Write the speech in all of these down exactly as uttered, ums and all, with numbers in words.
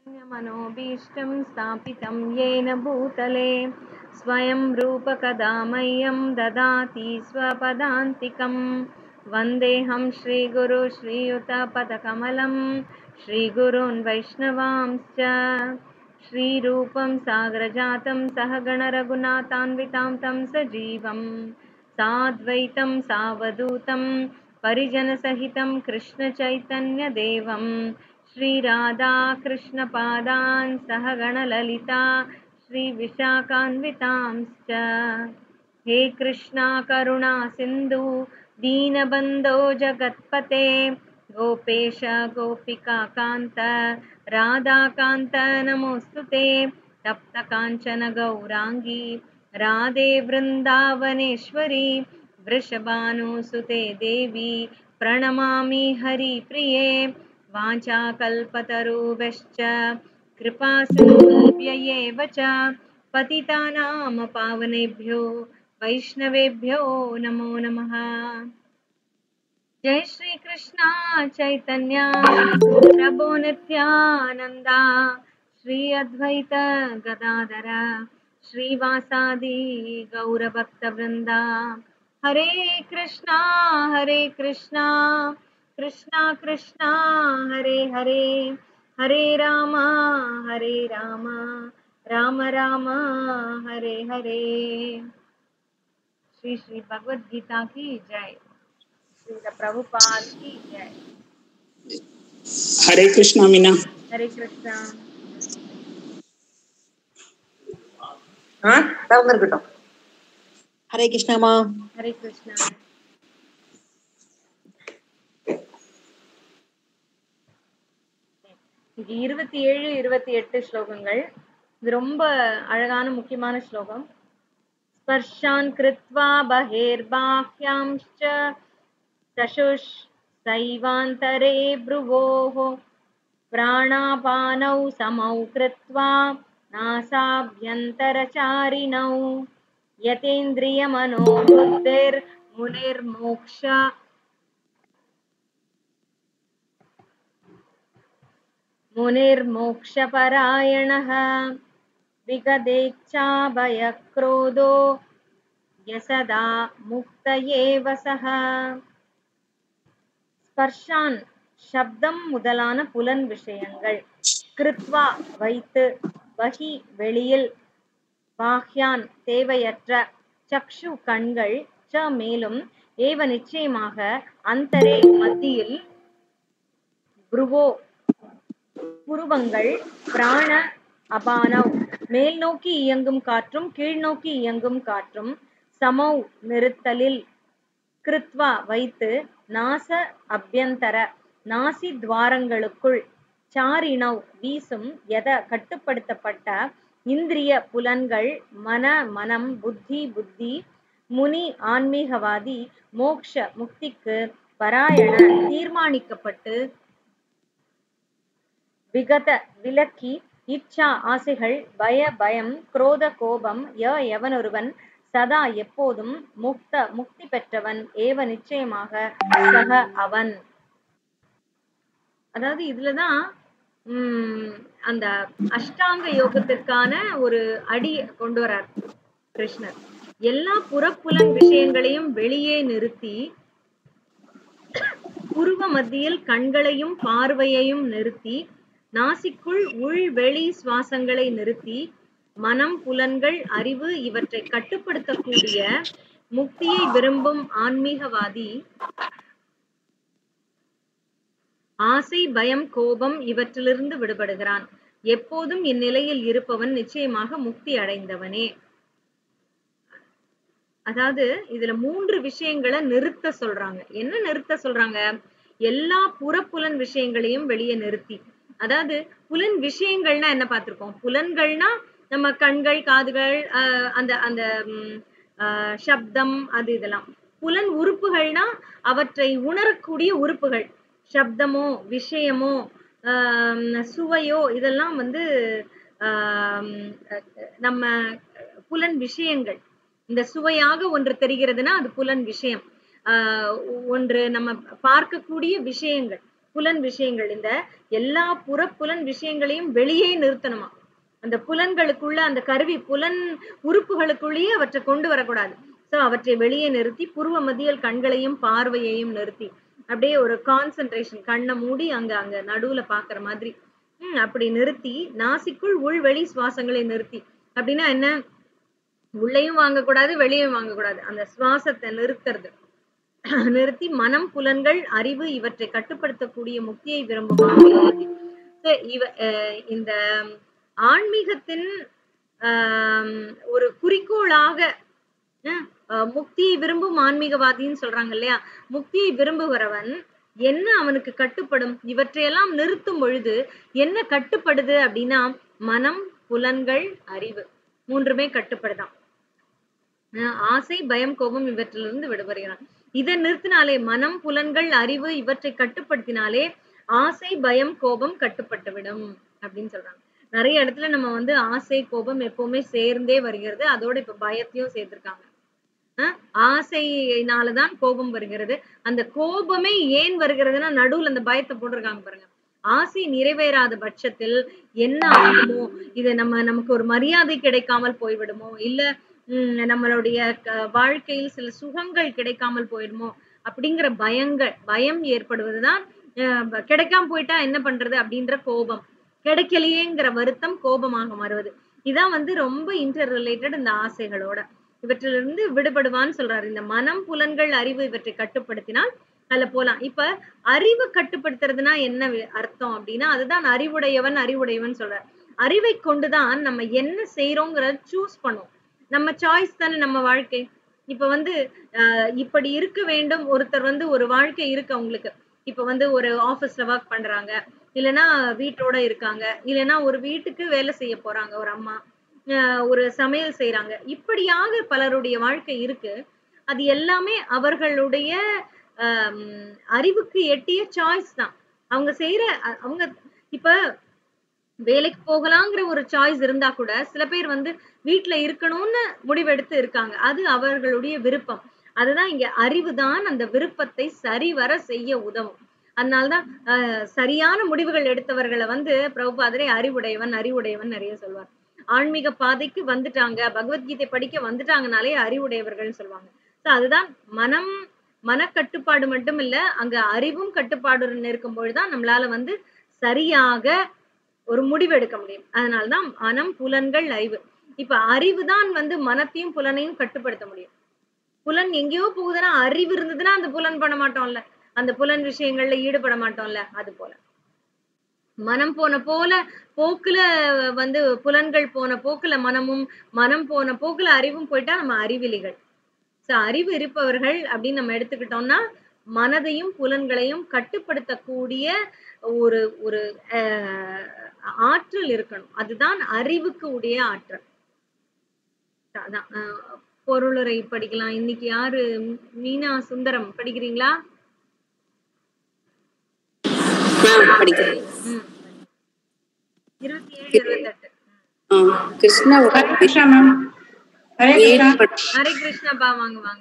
मनोभीष्टं स्थापितं येन भूतले स्वयं रूपकदा मह्यं ददाति स्वपदान्तिकं वन्देऽहं श्रीगुरु श्रीयुतपदकमलं श्रीगुरून् वैष्णवांश्च श्रीरूपं सागरजातं सहगणरघुनाथान्वितां तं सजीवं साद्वैतं सावधूतं परिजनसहितं कृष्णचैतन्यदेवं श्री राधा कृष्ण पादान् सहगणललिता श्री विशाखान्वितांश्च हे कृष्णा करुणा सिन्धु दीनबन्धो जगत्पते गोपेश गोपिका कान्त राधाकान्त नमोस्तुते तप्त काञ्चन गौरांगी राधे वृन्दावनेश्वरी वृषभानुसुते देवी प्रणमामि हरिप्रिये वाञ्छाकल्पतरुभ्यश्च कृपासिन्धुभ्य एव च पतितानां पावनेभ्यो वैष्णवेभ्यो नमो नमः। जय श्री कृष्णा चैतन्य प्रभु नित्यानंदा श्री अद्वैत गदाधर श्रीवासादि गौरभक्तवृंदा हरे कृष्णा हरे कृष्णा कृष्णा कृष्णा हरे हरे हरे राम हरे राम राम राम हरे हरे। श्री श्री भगवद गीता की जय। श्रील प्रभुपाद की जय। हरे कृष्णा मीना। हरे कृष्णा। हाँ तब இருக்கட்டும். हरे कृष्णा मा। हरे कृष्णा। இது இருபத்தி ஏழு இருபத்தி எட்டு ஸ்லோகங்கள். இது ரொம்ப அழகான முக்கியமான ஸ்லோகம். ஸ்பர்ஷான் கிருத்வா பஹேர்பாஹ்யாம்ச்ச சசுஷ் சைவாந்தரே ப்ருவோः प्राणापानौ समौ कृत्वा नासाभ्यन्तरचारिणौ यतेन्द्रियमनोबुद्धिर्मुनिर्मोक्ष मुनिर्मोक्षपरायणः विगदेच्छाभयक्रोधो यसदा मुक्त एव सः। ஸ்பர்ஷான் சப்தம் முதலான புலன் விஷயங்கள், கிருத்வா வைத்து, வஹி வெளியில், பாஹ்யான் தேவையற்ற, சக்ஷு கண்கள், ச மேலும், ஏவ நிச்சயமாக, அந்தரே மத்தியில், புருவோ புருவங்கள், பிராண அபானவ் மேல் நோக்கி இயங்கும் காற்றும் கீழ் நோக்கி இயங்கும் காற்றும், சமௌ நிறுத்தலில், கிருத்வா வைத்து, நாச அபியந்தர நாசி துவாரங்களுக்குள், சாரிணவ் வீசும், எத கட்டுப்படுத்தப்பட்ட, இந்திரிய புலன்கள், மன மனம், புத்தி புத்தி, முனி ஆன்மீகவாதி, மோக்ஷ முக்திக்கு, பராயண தீர்மானிக்கப்பட்டு, விகத விலக்கி, இச்சா ஆசைகள், பய பயம், குரோத கோபம், ய எவனொருவன், சதா எப்போதும், முக்த முக்தி பெற்றவன், ஏவ நிச்சயமாக, சக அவன். அதாவது இதுலதான் உம் அந்த அஷ்டாங்க யோகத்திற்கான ஒரு அடி கொண்டு வரார் கிருஷ்ணர். எல்லா புறப்புலன் விஷயங்களையும் வெளியே நிறுத்தி, புருவ மத்தியில் கண்களையும் பார்வையையும் நிறுத்தி, நாசிக்குள் உள் வெளி சுவாசங்களை நிறுத்தி, மனம் புலன்கள் அறிவு இவற்றை கட்டுப்படுத்தக்கூடிய முக்தியை விரும்பும் ஆன்மீகவாதி, ஆசை பயம் கோபம் இவற்றிலிருந்து விடுபடுகிறான். எப்போதும் இந்நிலையில் இருப்பவன் நிச்சயமாக முக்தி அடைந்தவனே. அதாவது இதுல மூன்று விஷயங்களை நிறுத்த சொல்றாங்க. என்ன நிறுத்த சொல்றாங்க? எல்லா புறப்புலன் விஷயங்களையும் வெளியே நிறுத்தி. அதாவது புலன் விஷயங்கள்னா என்ன பார்த்திருக்கோம்? புலன்கள்னா நம்ம கண்கள் காதுகள் ஆஹ் அந்த அந்த ஆஹ் சப்தம் அது இதெல்லாம். புலன் உறுப்புகள்னா அவற்றை உணரக்கூடிய உறுப்புகள், சப்தமோ விஷயமோ ஆஹ் சுவையோ இதெல்லாம் வந்து ஆஹ் நம்ம புலன் விஷயங்கள். இந்த சுவையாக ஒன்று தெரிகிறதுனா அது புலன் விஷயம். ஆஹ் ஒன்று நம்ம பார்க்கக்கூடிய விஷயங்கள், புலன் விஷயங்கள், இந்த எல்லா புற புலன் விஷயங்களையும் வெளியே நிறுத்தணுமா. அந்த புலன்களுக்குள்ள அந்த கருவி புலன் உறுப்புகளுக்குள்ளேயே அவற்றை கொண்டு வரக்கூடாது. சோ அவற்றை வெளியே நிறுத்தி புருவ மத்தியில் கண்களையும் பார்வையையும் நிறுத்தி அப்படியே ஒரு கான்சென்ட்ரேஷன், கண்ணை மூடி அங்க அங்க நடுவுல பாக்குற மாதிரி உம் அப்படி நிறுத்தி நாசிக்குள் உள்வெளி சுவாசங்களை நிறுத்தி. அப்படின்னா என்ன, உள்ளேயும் வாங்கக்கூடாது வெளியும் வாங்கக்கூடாது, அந்த சுவாசத்தை நிறுத்துறது. நிறுத்தி மனம் புலன்கள் அறிவு இவற்றை கட்டுப்படுத்தக்கூடிய முக்தியை விரும்பும் இவ இந்த ஆன்மீகத்தின் ஆஹ் ஒரு குறிக்கோளாக முக்தியை விரும்பும் ஆன்மீகவாதின்னு சொல்றாங்க இல்லையா. முக்தியை விரும்புகிறவன் என்ன அவனுக்கு கட்டுப்படும், இவற்றையெல்லாம் நிறுத்தும் பொழுது என்ன கட்டுப்படுது அப்படின்னா மனம் புலன்கள் அறிவு மூன்றுமே கட்டுப்படுதான். ஆசை பயம் கோபம் இவற்றிலிருந்து விடுபடுகிறான். இதை நிறுத்தினாலே மனம் புலன்கள் அறிவு இவற்றை கட்டுப்படுத்தினாலே ஆசை பயம் கோபம் கட்டுப்பட்டு விடும் அப்படின்னு சொல்றாங்க. நிறைய இடத்துல நம்ம வந்து ஆசை கோபம் எப்பவுமே சேர்ந்தே வருகிறது, அதோட இப்ப பயத்தையும் சேர்த்திருக்காங்க. ஆஹ் ஆசையினாலதான் கோபம் வருகிறது. அந்த கோபமே ஏன் வருகிறதுன்னா நடுவுல அந்த பயத்தை போட்டிருக்காங்க பாருங்க. ஆசை நிறைவேறாத பட்சத்தில் என்ன ஆகுமோ, இது நம்ம நமக்கு ஒரு மரியாதை கிடைக்காமல் போய்விடுமோ, இல்ல உம் நம்மளுடைய வாழ்க்கையில் சில சுகங்கள் கிடைக்காமல் போயிடுமோ அப்படிங்கிற பயங்கள் பயம் ஏற்படுவதுதான். கிடைக்காம போயிட்டா என்ன பண்றது அப்படின்ற கோபம், கிடைக்கலையேங்கிற வருத்தம் கோபமாக மாறுவது. இதான் வந்து ரொம்ப இன்டர் ரிலேட்டட் இந்த ஆசைகளோட. இவற்றிலிருந்து விடுபடுவான்னு சொல்றாரு. இந்த மனம் புலன்கள் அறிவு இவற்றை கட்டுப்படுத்தினால் அதுல போலாம். இப்ப அறிவு கட்டுப்படுத்துறதுனா என்ன அர்த்தம் அப்படின்னா அதுதான் அறிவுடையவன் அறிவுடையவன் சொல்றாரு. அறிவை கொண்டுதான் நம்ம என்ன செய்யறோங்கிறத சூஸ் பண்ணுவோம். நம்ம சாய்ஸ் தானே நம்ம வாழ்க்கை. இப்ப வந்து அஹ் இப்படி இருக்க வேண்டும், ஒருத்தர் வந்து ஒரு வாழ்க்கை இருக்கு அவங்களுக்கு. இப்ப வந்து ஒரு ஆபீஸ்ல ஒர்க் பண்றாங்க, இல்லைன்னா வீட்டோட இருக்காங்க, இல்லைன்னா ஒரு வீட்டுக்கு வேலை செய்ய போறாங்க ஒரு அம்மா, ஒரு சமையல் செய்யறாங்க. இப்படியாக பலருடைய வாழ்க்கை இருக்கு. அது எல்லாமே அவர்களுடைய ஆஹ் அறிவுக்கு எட்டிய சாய்ஸ் தான். அவங்க செய்யற அவங்க இப்ப வேலைக்கு போகலாங்கிற ஒரு சாய்ஸ் இருந்தா கூட சில பேர் வந்து வீட்டுல இருக்கணும்னு முடிவெடுத்து இருக்காங்க. அது அவர்களுடைய விருப்பம். அதுதான் இங்க அறிவுதான் அந்த விருப்பத்தை சரிவர செய்ய உதவும். அதனால்தான் அஹ் சரியான முடிவுகள் எடுத்தவர்களை வந்து பிரபுபாதரே அறிவுடையவன் அறிவுடையவன் நிறைய சொல்வார். ஆன்மீக பாதைக்கு வந்துட்டாங்க, பகவத்கீதை படிக்க வந்துட்டாங்கனாலே அறிவுடையவர்கள் சொல்லுவாங்க. சோ அதுதான் மனம் மனக்கட்டுப்பாடு மட்டும் இல்ல, அங்க அறிவும் கட்டுப்பாடு இருக்கும் பொழுதுதான் நம்மளால வந்து சரியாக ஒரு முடிவு எடுக்க முடியும். அதனாலதான் மனம் புலன்கள் அறிவு. இப்ப அறிவுதான் வந்து மனத்தையும் புலனையும் கட்டுப்படுத்த முடியும். புலன் எங்கேயோ போகுதுன்னா அறிவு இருந்ததுன்னா அந்த புலன் பண்ண மாட்டோம்ல, அந்த புலன் விஷயங்கள்ல ஈடுபட மாட்டோம்ல. அது போல மனம் போன போல போக்குல வந்து புலன்கள் போன போக்குல மனமும், மனம் போன போக்குல அறிவும் போயிட்டா நம்ம அறிவிலிகள். சோ அறிவு இருப்பவர்கள் அப்படின்னு நம்ம எடுத்துக்கிட்டோம்னா மனதையும் புலன்களையும் கட்டுப்படுத்தக்கூடிய ஒரு ஒரு அஹ் ஆற்றல் இருக்கணும். அதுதான் அறிவுக்கு உடைய ஆற்றல். அதான் பொருளுரை படிக்கலாம். இன்னைக்கு யாரு? மீனா சுந்தரம் படிக்கிறீங்களா? படிக்கிறேன். இருபத்தி ஏழு இருபத்தி எட்டு கிருஷ்ணா ஹரே கிருஷ்ணா பா, வாங்க வாங்க.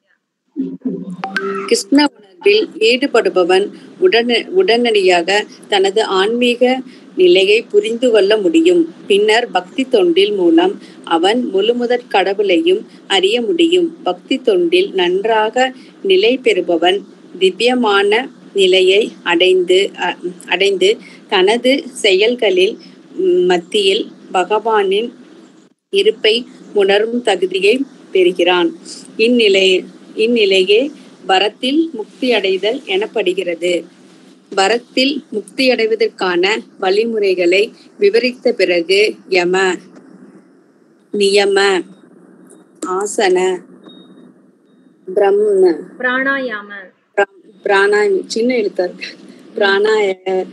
கிருஷ்ண உணர்வில் ஈடுபடுபவன் உடன உடனடியாக தனது ஆன்மீக நிலையை புரிந்து கொள்ள முடியும். பின்னர் பக்தி தொண்டில் மூலம் அவன் முழுமுதற் கடவுளையும் அறிய முடியும். பக்தி தொண்டில் நன்றாக நிலை பெறுபவன் திவ்யமான நிலையை அடைந்து அடைந்து தனது செயல்களில் மத்தியில் பகவானின் இருப்பை உணரும் தகுதியை பெறுகிறான். இந்நிலை இந்நிலையே பரத்தில் முக்தி அடைதல் எனப்படுகிறது. பரத்தில் முக்தி அடைவதற்கான வழிமுறைகளை விவரித்த பிறகு யம, நியம, ஆசன, பிரம்ம, பிராணாயாம, பிராணாயம் சின்ன எழுத்தார் பிராணாய,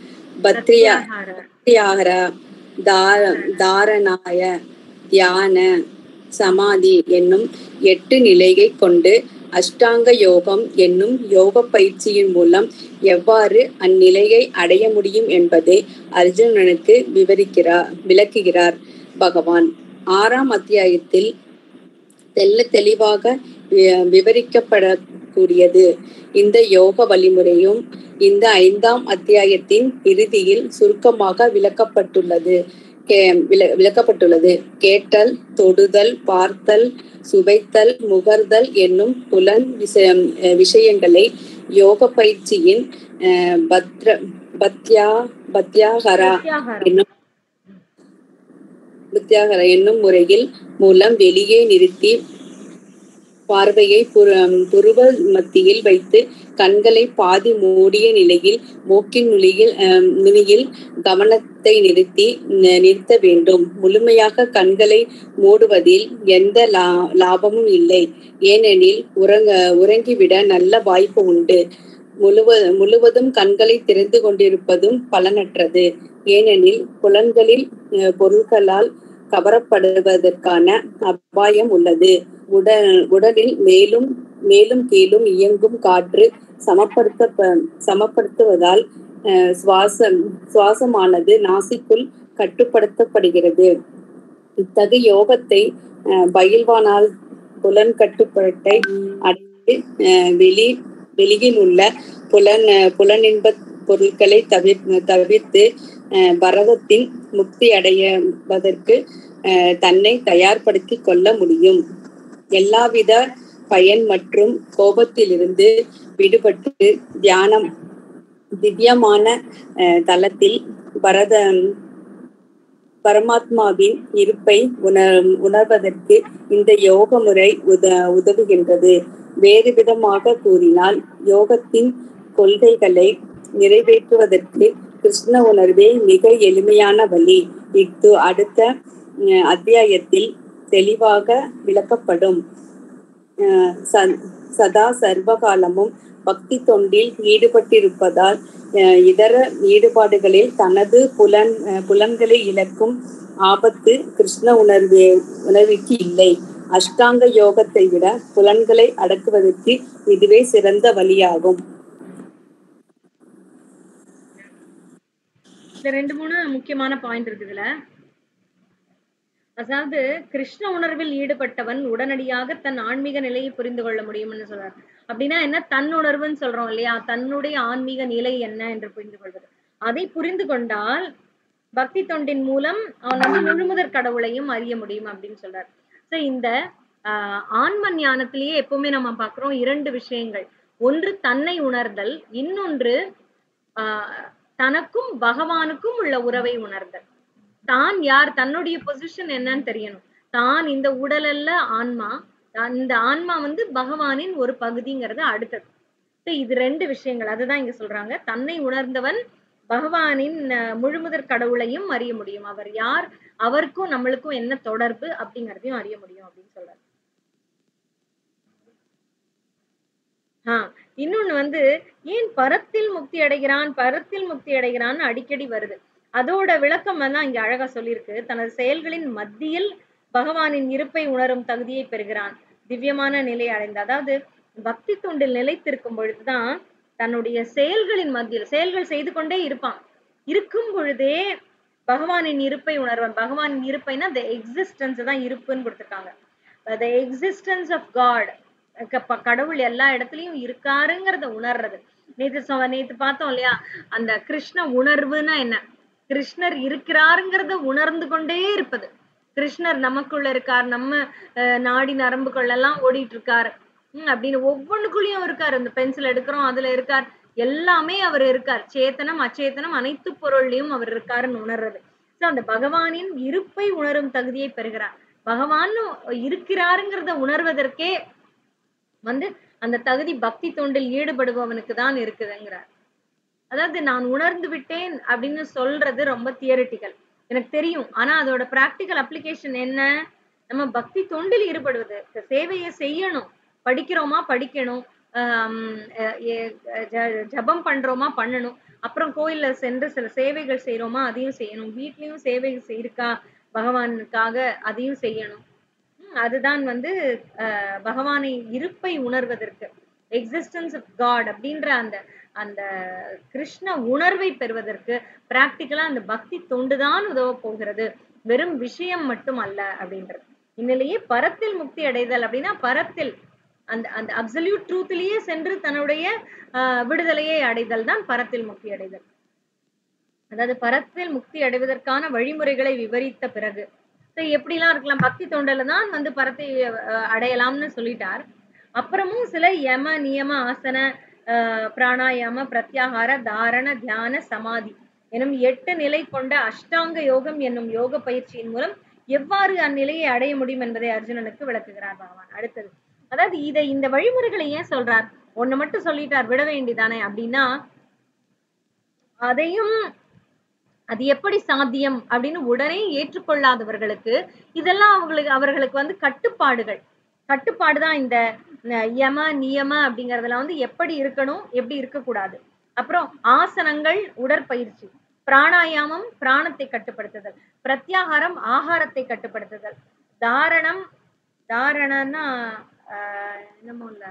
பத்ரியாகர, தாரணாய, தியான, சமாதி என்னும் எட்டு நிலையை கொண்டு அஷ்டாங்க யோகம் என்னும் யோக பயிற்சியின் மூலம் எவ்வாறு அந்நிலையை அடைய முடியும் என்பதை அர்ஜுனனுக்கு விவரிக்கிறார் விளக்குகிறார் பகவான். ஆறாம் அத்தியாயத்தில் தெல்ல தெளிவாக விவரிக்கப்பட கூடியது. இந்த யோக வழிமுறையும் இந்த ஐந்தாம் அத்தியாயத்தின் இறுதியில் சுருக்கமாக விளக்கப்பட்டுள்ளது கே விள விளக்கப்பட்டுள்ளது கேட்டல், தொடுதல், பார்த்தல், சுவைத்தல், முகர்தல் என்னும் புலன் விஷயம் விஷயங்களை யோக பயிற்சியின் பத்ர பத்யா பத்யாகரா என்னும் பத்யாகரா என்னும் முறையில் மூலம் வெளியே நிறுத்தி பார்வையை புருவ மத்தியில் வைத்து கண்களை பாதி மூடிய நிலையில் மூக்கின் நுனியில் நுனியில் கவனத்தை நிறுத்தி நிறுத்த வேண்டும். முழுமையாக கண்களை மூடுவதில் எந்த லா லாபமும் இல்லை. ஏனெனில் உறங்க உறங்கிவிட நல்ல வாய்ப்பு உண்டு. முழுவ முழுவதும் கண்களை திறந்து கொண்டிருப்பதும் பலனற்றது. ஏனெனில் புலன்களில் பொருட்களால் கவரப்படுவதற்கான அபாயம் உள்ளது. உடல் உடலில் மேலும் மேலும் கீழும் இயங்கும் காற்று சமப்படுத்த சமப்படுத்துவதால் சுவாசம் சுவாசமானது நாசிக்குள் கட்டுப்படுத்தப்படுகிறது. இத்தகைய யோகத்தை பயில்வானால் புலன் கட்டுப்பாட்டை அடைந்து வெளி வெளியில் உள்ள புலன் புலனின்ப பொருட்களை தவிர் தவிர்த்து பரதத்தின் முக்தி அடைவதற்கு தன்னை தயார்படுத்தி கொள்ள முடியும். எல்லாவித பயன் மற்றும் கோபத்திலிருந்து விடுபட்டு தியானம் திவ்யமான தலத்தில் பரத பரமாத்மாவின் இருப்பை உணர் உணர்வதற்கு இந்த யோக முறை உத உதவுகின்றது. வேறு விதமாக கூறினால் யோகத்தின் கொள்கைகளை நிறைவேற்றுவதற்கு கிருஷ்ண உணர்வே மிக எளிமையான வழி. இஃது அடுத்த அத்தியாயத்தில் தெளிவாக விளக்கப்படும். சதா சர்வகாலமும் பக்தி தொண்டில் ஈடுபட்டிருப்பதால் இதர ஈடுபாடுகளில் தனது புலன் புலன்களை இழக்கும் ஆபத்து கிருஷ்ண உணர்வே உணர்வுக்கு இல்லை. அஷ்டாங்க யோகத்தை விட புலன்களை அடக்குவதற்கு இதுவே சிறந்த வழியாகும். இந்த ரெண்டு மூணு முக்கியமான பாயிண்ட் இருக்குதுல. அதாவது கிருஷ்ண உணர்வில் ஈடுபட்டவன் உடனடியாக தன் ஆன்மீக நிலையை புரிந்து கொள்ள முடியும்னு சொல்றார். அப்படின்னா என்ன? தன்னுணர்வுன்னு சொல்றோம் இல்லையா? தன்னுடைய ஆன்மீக நிலை என்ன என்று புரிந்து கொள்வது. அதை புரிந்து கொண்டால் பக்தி தொண்டின் மூலம் அவன் வந்து முழுமுதற் கடவுளையும் அறிய முடியும் அப்படின்னு சொல்றார். சோ இந்த ஆஹ் ஆன்ம ஞானத்திலேயே எப்பவுமே நம்ம பாக்குறோம் இரண்டு விஷயங்கள். ஒன்று தன்னை உணர்தல், இன்னொன்று ஆஹ் தனக்கும் பகவானுக்கும் உள்ள உறவை உணர்தல். தான் யார், தன்னுடைய பொசிஷன் என்னன்னு தெரியணும். தான் இந்த உடல் அல்ல ஆன்மா, இந்த ஆன்மா வந்து பகவானின் ஒரு பகுதிங்கிறது அடுத்தது. இது ரெண்டு விஷயங்கள். அதுதான் இங்க சொல்றாங்க. தன்னை உணர்ந்தவன் பகவானின் முழுமுதற் கடவுளையும் அறிய முடியும். அவர் யார், அவருக்கும் நம்மளுக்கும் என்ன தொடர்பு அப்படிங்கறதையும் அறிய முடியும் அப்படின்னு சொல்றாரு. ஆஹ் இன்னொன்னு வந்து ஏன் பரத்தில் முக்தி அடைகிறான் பரத்தில் முக்தி அடைகிறான்னு அடிக்கடி வருது. அதோட விளக்கம் எல்லாம் இங்க அழகா சொல்லியிருக்கு. தனது செயல்களின் மத்தியில் பகவானின் இருப்பை உணரும் தகுதியை பெறுகிறான், திவ்யமான நிலை அடைந்த. அதாவது பக்தி தொண்டில் நிலைத்திருக்கும் பொழுதுதான் தன்னுடைய செயல்களின் மத்தியில் செயல்கள் செய்து கொண்டே இருப்பான். இருக்கும் பொழுதே பகவானின் இருப்பை உணர்வான். பகவானின் இருப்பைன்னா the existence தான் இருப்புன்னு கொடுத்திருக்காங்க. the existence of God, கடவுள் எல்லா இடத்துலயும் இருக்காருங்கிறத உணர்றது. நேத்து சொ நேத்து பார்த்தோம் இல்லையா? அந்த கிருஷ்ண உணர்வுன்னா என்ன? கிருஷ்ணர் இருக்கிறாருங்கிறத உணர்ந்து கொண்டே இருப்பது. கிருஷ்ணர் நமக்குள்ள இருக்கார், நம்ம நாடி நரம்புக்குள்ளெல்லாம் ஓடிட்டு இருக்காரு உம் அப்படின்னு ஒவ்வொன்றுக்குள்ளயும் இருக்காரு. இந்த பென்சில் எடுக்கிறோம், அதுல இருக்கார், எல்லாமே அவர் இருக்கார். சேத்தனம் அச்சேத்தனம் அனைத்து பொருள்லயும் அவர் இருக்காருன்னு உணர்றது. சோ அந்த பகவானின் இருப்பை உணரும் தகுதியை பெறுகிறார். பகவான் இருக்கிறாருங்கிறத உணர்வதற்கே வந்து அந்த தகுதி பக்தி தொண்டில் ஈடுபடுபவனுக்கு தான் இருக்குதுங்கிறார். அதாவது நான் உணர்ந்து விட்டேன் அப்படின்னு சொல்றது ரொம்ப தியரிட்டிக்கல், எனக்கு தெரியும். ஆனா அதோட பிராக்டிக்கல் அப்ளிகேஷன் என்ன? நம்ம பக்தி தொண்டில் ஈடுபடுவது, சேவையை செய்யணும். படிக்கிறோமா படிக்கணும், ஆஹ் ஜபம் பண்றோமா பண்ணணும், அப்புறம் கோயில்ல சென்று சில சேவைகள் செய்யறோமா அதையும் செய்யணும், வீட்லயும் சேவை இருக்கா பகவானுக்காக அதையும் செய்யணும். அதுதான் வந்து அஹ் பகவானை இருப்பை உணர்வதற்கு, எக்ஸிஸ்டன்ஸ் ஆஃப் காட் அப்படின்ற அந்த அந்த கிருஷ்ண உணர்வை பெறுவதற்கு பிராக்டிக்கலா அந்த பக்தி தொண்டுதான் உதவ போகிறது, வெறும் விஷயம் மட்டும் அல்ல அப்படின்றது. இந்நிலையே பரத்தில் முக்தி அடைதல் அப்படின்னா பரத்தில் அந்த அந்த அப்சல்யூட் ட்ரூத்லயே சென்று தன்னுடைய ஆஹ் விடுதலையை அடைதல் தான் பரத்தில் முக்தி அடைதல். அதாவது பரத்தில் முக்தி அடைவதற்கான வழிமுறைகளை விவரித்த பிறகு எப்படிலாம் இருக்கலாம், பக்தி தொண்டல தான் வந்து பரத்தை அடையலாம்னு சொல்லிட்டார். அப்புறமும் சில யம நியம ஆசன அஹ் பிராணாயாம பிரத்யாகார தாரண தியான சமாதி எனும் எட்டு நிலை கொண்ட அஷ்டாங்க யோகம் என்னும் யோக பயிற்சியின் மூலம் எவ்வாறு அந்நிலையை அடைய முடியும் என்பதை அர்ஜுனனுக்கு விளக்குகிறார் பகவான். அடுத்தது, அதாவது இதை இந்த வழிமுறைகளை ஏன் சொல்றார், ஒண்ணு மட்டும் சொல்லிட்டார் விட வேண்டிதானே அப்படின்னா, அதையும் அது எப்படி சாத்தியம் அப்படின்னு உடனே ஏற்றுக்கொள்ளாதவர்களுக்கு இதெல்லாம் அவங்களுக்கு அவர்களுக்கு வந்து கட்டுப்பாடுகள் கட்டுப்பாடுதான் இந்த யம நியம அப்படிங்கறதெல்லாம் வந்து எப்படி இருக்கணும் எப்படி இருக்கக்கூடாது. அப்புறம் ஆசனங்கள் உடற்பயிற்சி, பிராணாயாமம் பிராணத்தை கட்டுப்படுத்துதல், பிரத்யாகாரம் ஆகாரத்தை கட்டுப்படுத்துதல், தாரணம் தாரணம்னா ஆஹ் என்னமோ இல்ல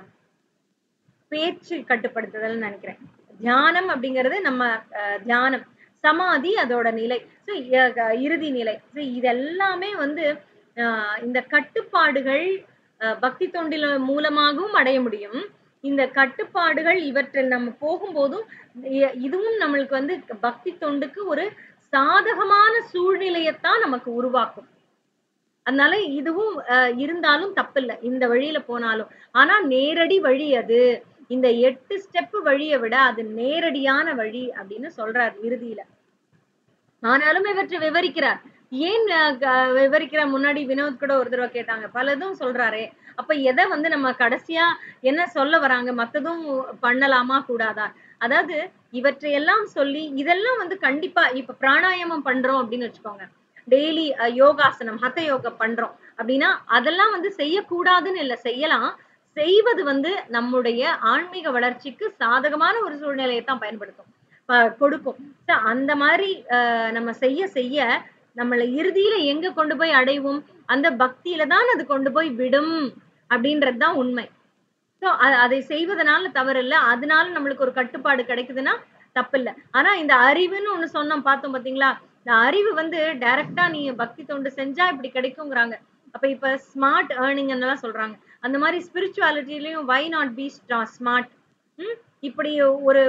பேச்சு கட்டுப்படுத்துதல் நினைக்கிறேன், தியானம் அப்படிங்கிறது நம்ம தியானம், சமாதி அதோட நிலை, இறுதி நிலை. இதெல்லாமே வந்து ஆஹ் இந்த கட்டுப்பாடுகள் பக்தி தொண்டில் மூலமாகவும் அடைய முடியும். இந்த கட்டுப்பாடுகள் இவற்றில் நம்ம போகும்போதும் இதுவும் நம்மளுக்கு வந்து பக்தி தொண்டுக்கு ஒரு சாதகமான சூழ்நிலையத்தான் நமக்கு உருவாக்கும். அதனால இதுவும் அஹ் இருந்தாலும் தப்பில்லை இந்த வழியில போனாலும். ஆனா நேரடி வழி அது, இந்த எட்டு ஸ்டெப் வழியை விட அது நேரடியான வழி அப்படின்னு சொல்றார் இறுதியில. ஆனாலும் இவற்றை விவரிக்கிறார். ஏன் விவரிக்கிற முன்னாடி வினோத் கூட ஒரு தடவை கேட்டாங்க, பலதும் சொல்றாரே அப்ப எதை வந்து நம்ம கடைசியா என்ன சொல்ல வராங்க, மத்ததும் பண்ணலாமா கூடாதா? அதாவது இவற்றையெல்லாம் சொல்லி இதெல்லாம் வந்து கண்டிப்பா இப்ப பிராணாயாமம் பண்றோம் அப்படின்னு வச்சுக்கோங்க, டெய்லி யோகாசனம் ஹத யோகா பண்றோம் அப்படின்னா அதெல்லாம் வந்து செய்யக்கூடாதுன்னு இல்லை, செய்யலாம். செய்வது வந்து நம்முடைய ஆன்மீக வளர்ச்சிக்கு சாதகமான ஒரு சூழ்நிலையை தான் பயன்படுத்தும் கொடுக்கும். அந்த மாதிரி அஹ் நம்ம செய்ய செய்ய நம்மளை இறுதியில எங்க கொண்டு போய் அடைவோம், அந்த பக்தியில தான் அது கொண்டு போய் விடும் அப்படின்றதுதான் உண்மை. சோ அதை செய்வதனால தவறு இல்லை, அதனால நம்மளுக்கு ஒரு கட்டுப்பாடு கிடைக்குதுன்னா தப்பு இல்லை. ஆனா இந்த அறிவுன்னு ஒண்ணு சொன்னோம் பார்த்தோம் பாத்தீங்களா, இந்த அறிவு வந்து டைரக்டா நீ பக்தி தொண்டு செஞ்சா இப்படி கிடைக்குங்கிறாங்க. அப்ப இப்ப ஸ்மார்ட் ஏர்னிங் எல்லாம் சொல்றாங்க, அந்த மாதிரி ஸ்பிரிச்சுவாலிட்டிலையும் why not be smart. Um இப்படி ஒரு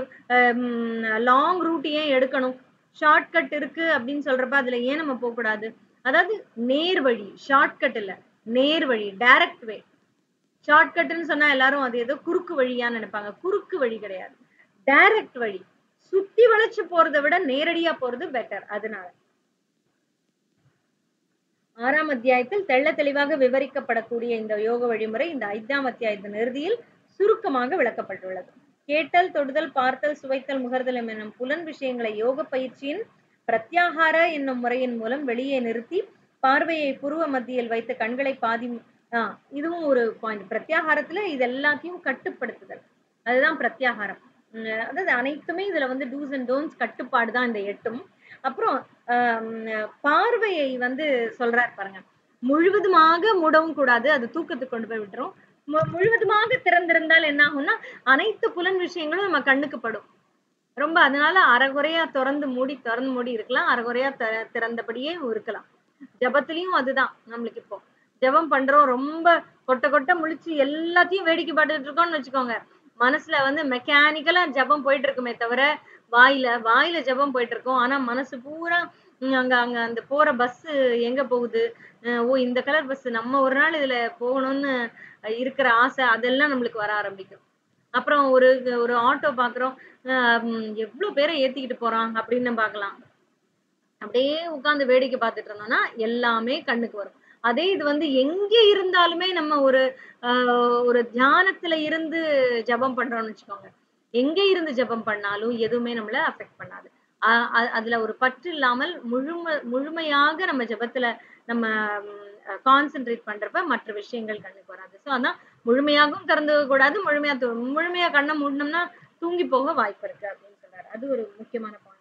லாங் ரூட் ஏன் எடுக்கணும், ஷார்ட்கட் இருக்கு அப்படின்னு சொல்றப்ப அதுல ஏன் நம்ம போக கூடாது? அதாவது நேர் வழி, ஷார்ட்கட் இல்ல நேர் வழி, டைரக்ட் வே. ஷார்ட்கட்னு சொன்னா எல்லாரும் அது ஏதோ குறுக்கு வழியான்னு நினைப்பாங்க, குறுக்கு வழி கிடையாது, டைரக்ட் வழி. சுத்தி வளைச்சு போறதை விட நேரடியா போறது பெட்டர். அதனால ஆறாம் அத்தியாயத்தில் தெள்ள தெளிவாக விவரிக்கப்படக்கூடிய இந்த யோக வழிமுறை இந்த ஐந்தாம் அத்தியாயத்தின் இறுதியில் சுருக்கமாக விளக்கப்பட்டுள்ளது. கேட்டல், தொடுதல், பார்த்தல், சுவைத்தல், முகர்தல் என்னும் புலன் விஷயங்களை யோக பயிற்சியின் பிரத்யாகார என்னும் முறையின் மூலம் வெளியே நிறுத்தி பார்வையை புருவ மத்தியில் வைத்து கண்களை பாதி ஆஹ் இதுவும் ஒரு பாயிண்ட். பிரத்யாகாரத்துல இது எல்லாத்தையும் கட்டுப்படுத்துதல், அதுதான் பிரத்யாகாரம். அதாவது அனைத்துமே இதுல வந்து டூஸ் அண்ட் டோன்ட்ஸ் கட்டுப்பாடு தான் இந்த எட்டும். அப்புறம் ஆஹ் பார்வையை வந்து சொல்றாரு பாருங்க, முழுவதுமாக மூடவும் கூடாது, அது தூக்கத்துக்கு கொண்டு போய் விட்டுரும். முழுவதுமாக திறந்திருந்தால் என்ன ஆகும்னா அனைத்து புலன் விஷயங்களும் நம்ம கண்ணுக்கு படும் ரொம்ப. அதனால அரைகுறையா திறந்து மூடி திறந்து மூடி இருக்கலாம், அரைகுறையா திறந்தபடியே இருக்கலாம். ஜபத்திலையும் அதுதான். நம்மளுக்கு இப்போ ஜபம் பண்றோம், ரொம்ப கொட்ட கொட்ட முழிச்சு எல்லாத்தையும் வேடிக்கை பார்த்துட்டு இருக்கோம்னு வச்சுக்கோங்க, மனசுல வந்து மெக்கானிக்கலா ஜபம் போயிட்டு இருக்குமே தவிர வாயில வாயில ஜபம் போயிட்டு இருக்கோம். ஆனா மனசு பூரா அங்க அங்க அந்த போற பஸ் எங்க போகுது, ஓ இந்த கலர் பஸ் நம்ம ஒரு நாள் இதுல போகணும்னு இருக்கிற ஆசை அதெல்லாம் நம்மளுக்கு வர ஆரம்பிக்கும். அப்புறம் ஒரு ஒரு ஆட்டோ பாக்குறோம், எவ்வளவு பேரை ஏத்திக்கிட்டு போறான் அப்படின்னு பாக்கலாம், அப்படியே உட்கார்ந்து வேடிக்கை பார்த்துட்டு இருந்தோம்னா எல்லாமே கண்ணுக்கு வரும். அதே இது வந்து எங்க இருந்தாலுமே நம்ம ஒரு ஆஹ் ஒரு தியானத்துல இருந்து ஜபம் பண்றோம்னு வச்சுக்கோங்க, எங்க இருந்து ஜபம் பண்ணாலும் எதுவுமே நம்மள அஃபெக்ட் பண்ணாது. ஆஹ் அதுல ஒரு பற்று இல்லாமல் முழுமை முழுமையாக நம்ம ஜபத்துல நம்ம கான்சென்ட்ரேட் பண்றப்ப மற்ற விஷயங்கள் கண்ணுக்கு வராது. சோ அதான் முழுமையாகவும் திறந்து கூடாது, முழுமையா முழுமையா கண்ணை மூடணும்னா தூங்கி போக வாய்ப்பு இருக்கு அப்படின்னு சொல்றாரு. அது ஒரு முக்கியமான பாயிண்ட்.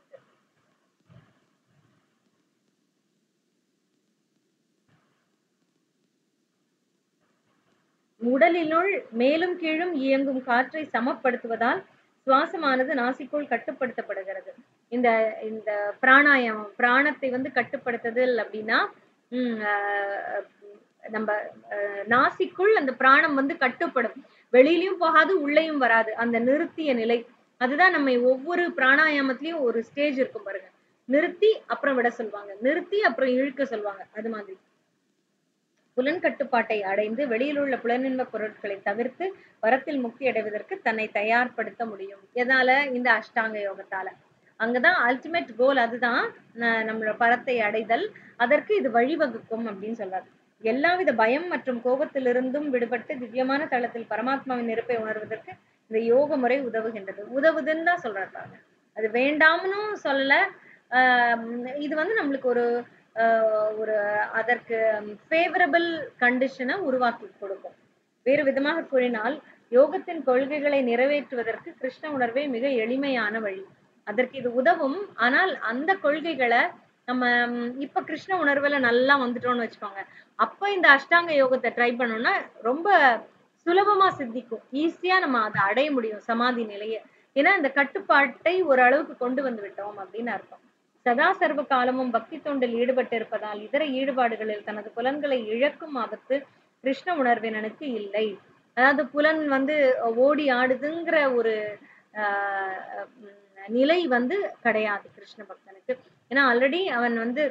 உடலினுள் மேலும் கீழும் இயங்கும் காற்றை சமப்படுத்துவதால் சுவாசமானது நாசிக்குள் கட்டுப்படுத்தப்படுகிறது. இந்த இந்த பிராணாயாமம் பிராணத்தை வந்து கட்டுப்படுத்துதல் அப்படின்னா உம் நம்ம நாசிக்குள் அந்த பிராணம் வந்து கட்டுப்படும், வெளியிலயும் போகாது உள்ளேயும் வராது, அந்த நிறுத்திய நிலை. அதுதான் நம்ம ஒவ்வொரு பிராணாயாமத்திலயும் ஒரு ஸ்டேஜ் இருக்கும் பாருங்க, நிறுத்தி அப்புறம் விட சொல்லுவாங்க, நிறுத்தி அப்புறம் இழுக்க சொல்லுவாங்க. அது மாதிரி புலன் கட்டுப்பாட்டை அடைந்து வெளியில் உள்ள புலனின்ப பொருட்களை தவிர்த்து வரத்தில் முக்தி அடைவதற்கு தன்னை தயார்படுத்த முடியும். எதால? இந்த அஷ்டாங்க யோகத்தால. அங்கதான் அல்டிமேட் கோல், அதுதான் நம்மளோட பரத்தை அடைதல். அதற்கு இது வழிவகுக்கும் அப்படின்னு சொல்றாரு. எல்லாவித பயம் மற்றும் கோபத்திலிருந்தும் விடுபட்டு திவ்யமான தளத்தில் பரமாத்மாவின் நெருப்பை உணர்வதற்கு இந்த யோக முறை உதவுகின்றது. உதவுதுன்னு தான் சொல்றாங்க, அது வேண்டாம்னு சொல்லல. ஆஹ் இது வந்து நம்மளுக்கு ஒரு ஒரு அதற்கு ஃபேவரபிள் கண்டிஷனை உருவாக்கி கொடுக்கும். வேறு விதமாக கூறினால், யோகத்தின் கொள்கைகளை நிறைவேற்றுவதற்கு கிருஷ்ண உணர்வே மிக எளிமையான வழி. அதற்கு இது உதவும். ஆனால் அந்த கொள்கைகளை நம்ம இப்ப கிருஷ்ண உணர்வுல நல்லா வந்துட்டோம்னு வச்சுக்கோங்க, அப்ப இந்த அஷ்டாங்க யோகத்தை ட்ரை பண்ணோம்னா ரொம்ப சுலபமா சித்திக்கும், ஈஸியா நம்ம அதை அடைய முடியும் சமாதி நிலையை. ஏன்னா இந்த கட்டுப்பாட்டை ஓரளவுக்கு கொண்டு வந்து விட்டோம் அப்படின்னு அர்த்தம். சதா சர்வ காலமும் பக்தி தொண்டில் ஈடுபட்டு இருப்பதால் இதர ஈடுபாடுகளில் தனது புலன்களை இழக்கும் ஆபத்து கிருஷ்ண உணர்வினனுக்கு இல்லை. அதாவது புலன் வந்து ஓடி ஆடுதுங்கிற ஒரு ஆஹ் நிலை வந்து கிடையாது கிருஷ்ண பக்தனுக்கு. ஏன்னா ஆல்ரெடி அவன் வந்து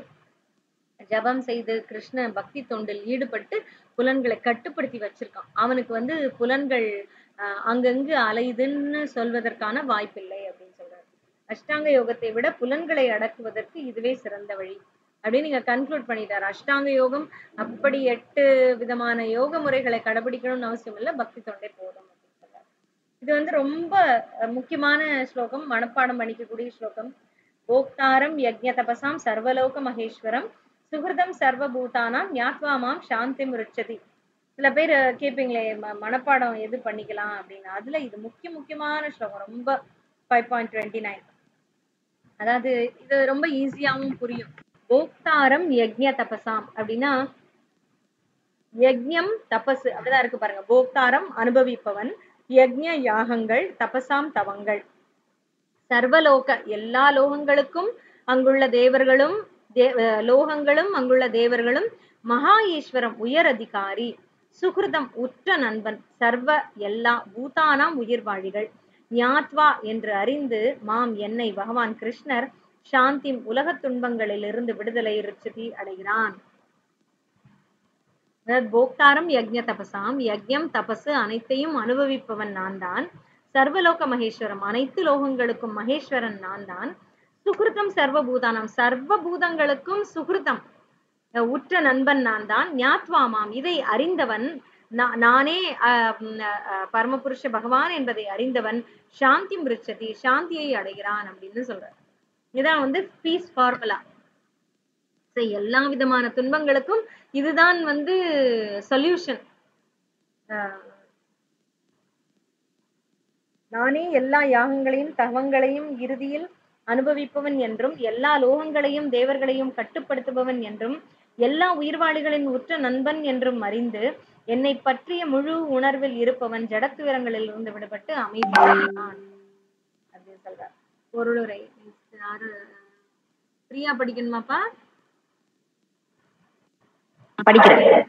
ஜபம் செய்து கிருஷ்ண பக்தி தொண்டில் ஈடுபட்டு புலன்களை கட்டுப்படுத்தி வச்சிருக்கான். அவனுக்கு வந்து புலன்கள் ஆஹ் அங்கங்கு அலையுதுன்னு சொல்வதற்கான வாய்ப்பில்லை அப்படின்னு சொல்றாரு. அஷ்டாங்க யோகத்தை விட புலன்களை அடக்குவதற்கு இதுவே சிறந்த வழி அப்படின்னு நீங்க கன்க்ளூட் பண்ணிட்டாரு. அஷ்டாங்க யோகம் அப்படி எட்டு விதமான யோக முறைகளை கடைபிடிக்கணும்னு அவசியம் இல்லை, பக்தி தொண்டை போதும் அப்படின்னு சொல்றாரு. இது வந்து ரொம்ப முக்கியமான ஸ்லோகம், மனப்பாடம் பண்ணிக்கக்கூடிய ஸ்லோகம். போக்தாரம் யஜ்ஞ தபசாம் சர்வலோக மகேஸ்வரம் சுகிருதம் சர்வபூதானாம் ஞாத்வாமாம் சாந்தி ருச்சதி. சில பேர் கேட்பீங்களே மனப்பாடம் எது பண்ணிக்கலாம் அப்படின்னு, அதுல இது முக்கிய முக்கியமான ஸ்லோகம், ரொம்ப ஃபைவ் பாயிண்ட் டுவெண்ட்டி நைன். அதாவது இது ரொம்ப ஈஸியாவும் புரியும். போக்தாரம் யஜ்ஞ தபசாம் அப்படின்னா யஜ்ஞம் தபஸ் அப்படிதான் இருக்கு பாருங்க. போக்தாரம் அனுபவிப்பவன், யஜ்ஞ யாகங்கள், தபசாம் தவங்கள், சர்வலோக எல்லா லோகங்களுக்கும் அங்குள்ள தேவர்களும் லோகங்களும் அங்குள்ள தேவர்களும், மகா ஈஸ்வரம் உயர் அதிகாரி, சுகிருதம் உற்ற நண்பன், சர்வ எல்லா பூதானாம் உயிர்வாழிகள், ஞாத்வா என்று அறிந்து மாம் என்னை பகவான் கிருஷ்ணர் சாந்தி உலக துன்பங்களில் இருந்து விடுதலை ருச்சதி அடைகிறான். போக்தாரம் யஜ்ஞ தபசாம், யஜ்ஞம் தபசு அனைத்தையும் அனுபவிப்பவன் நான் தான், சர்வலோக மகேஸ்வரம் அனைத்து லோகங்களுக்கும் மகேஸ்வரன் நான் தான், சுகிருதம் சர்வபூதானம் சர்வபூதங்களுக்கும் சுகிருதம் உற்ற நண்பன் நான் தான், ஞாத்வாமாம் இதை அறிந்தவன் நானே பரமபுருஷ பகவான் என்பதை அறிந்தவன், சாந்தி மிருச்சதி சாந்தியை அடைகிறான் அப்படின்னு சொல்ற. இதான் வந்து பீஸ் ஃபார்முலா. எல்லா விதமான துன்பங்களுக்கும் இதுதான் வந்து சொல்யூஷன். நானே எல்லா யாகங்களையும் தவங்களையும் இறுதியில் அனுபவிப்பவன் என்றும், எல்லா லோகங்களையும் தேவர்களையும் கட்டுப்படுத்துபவன் என்றும், எல்லா உயிர்வாளிகளின் உற்ற நண்பன் என்றும் அறிந்து என்னை பற்றிய முழு உணர்வில் இருப்பவன் ஜடத்துயரங்களில் இருந்து விடுபட்டு அமைதியாகிறான் அப்படின்னு சொல்றார். பொருளுரை பிரியா படிக்கணுமாப்பா? படிக்கிறேன்.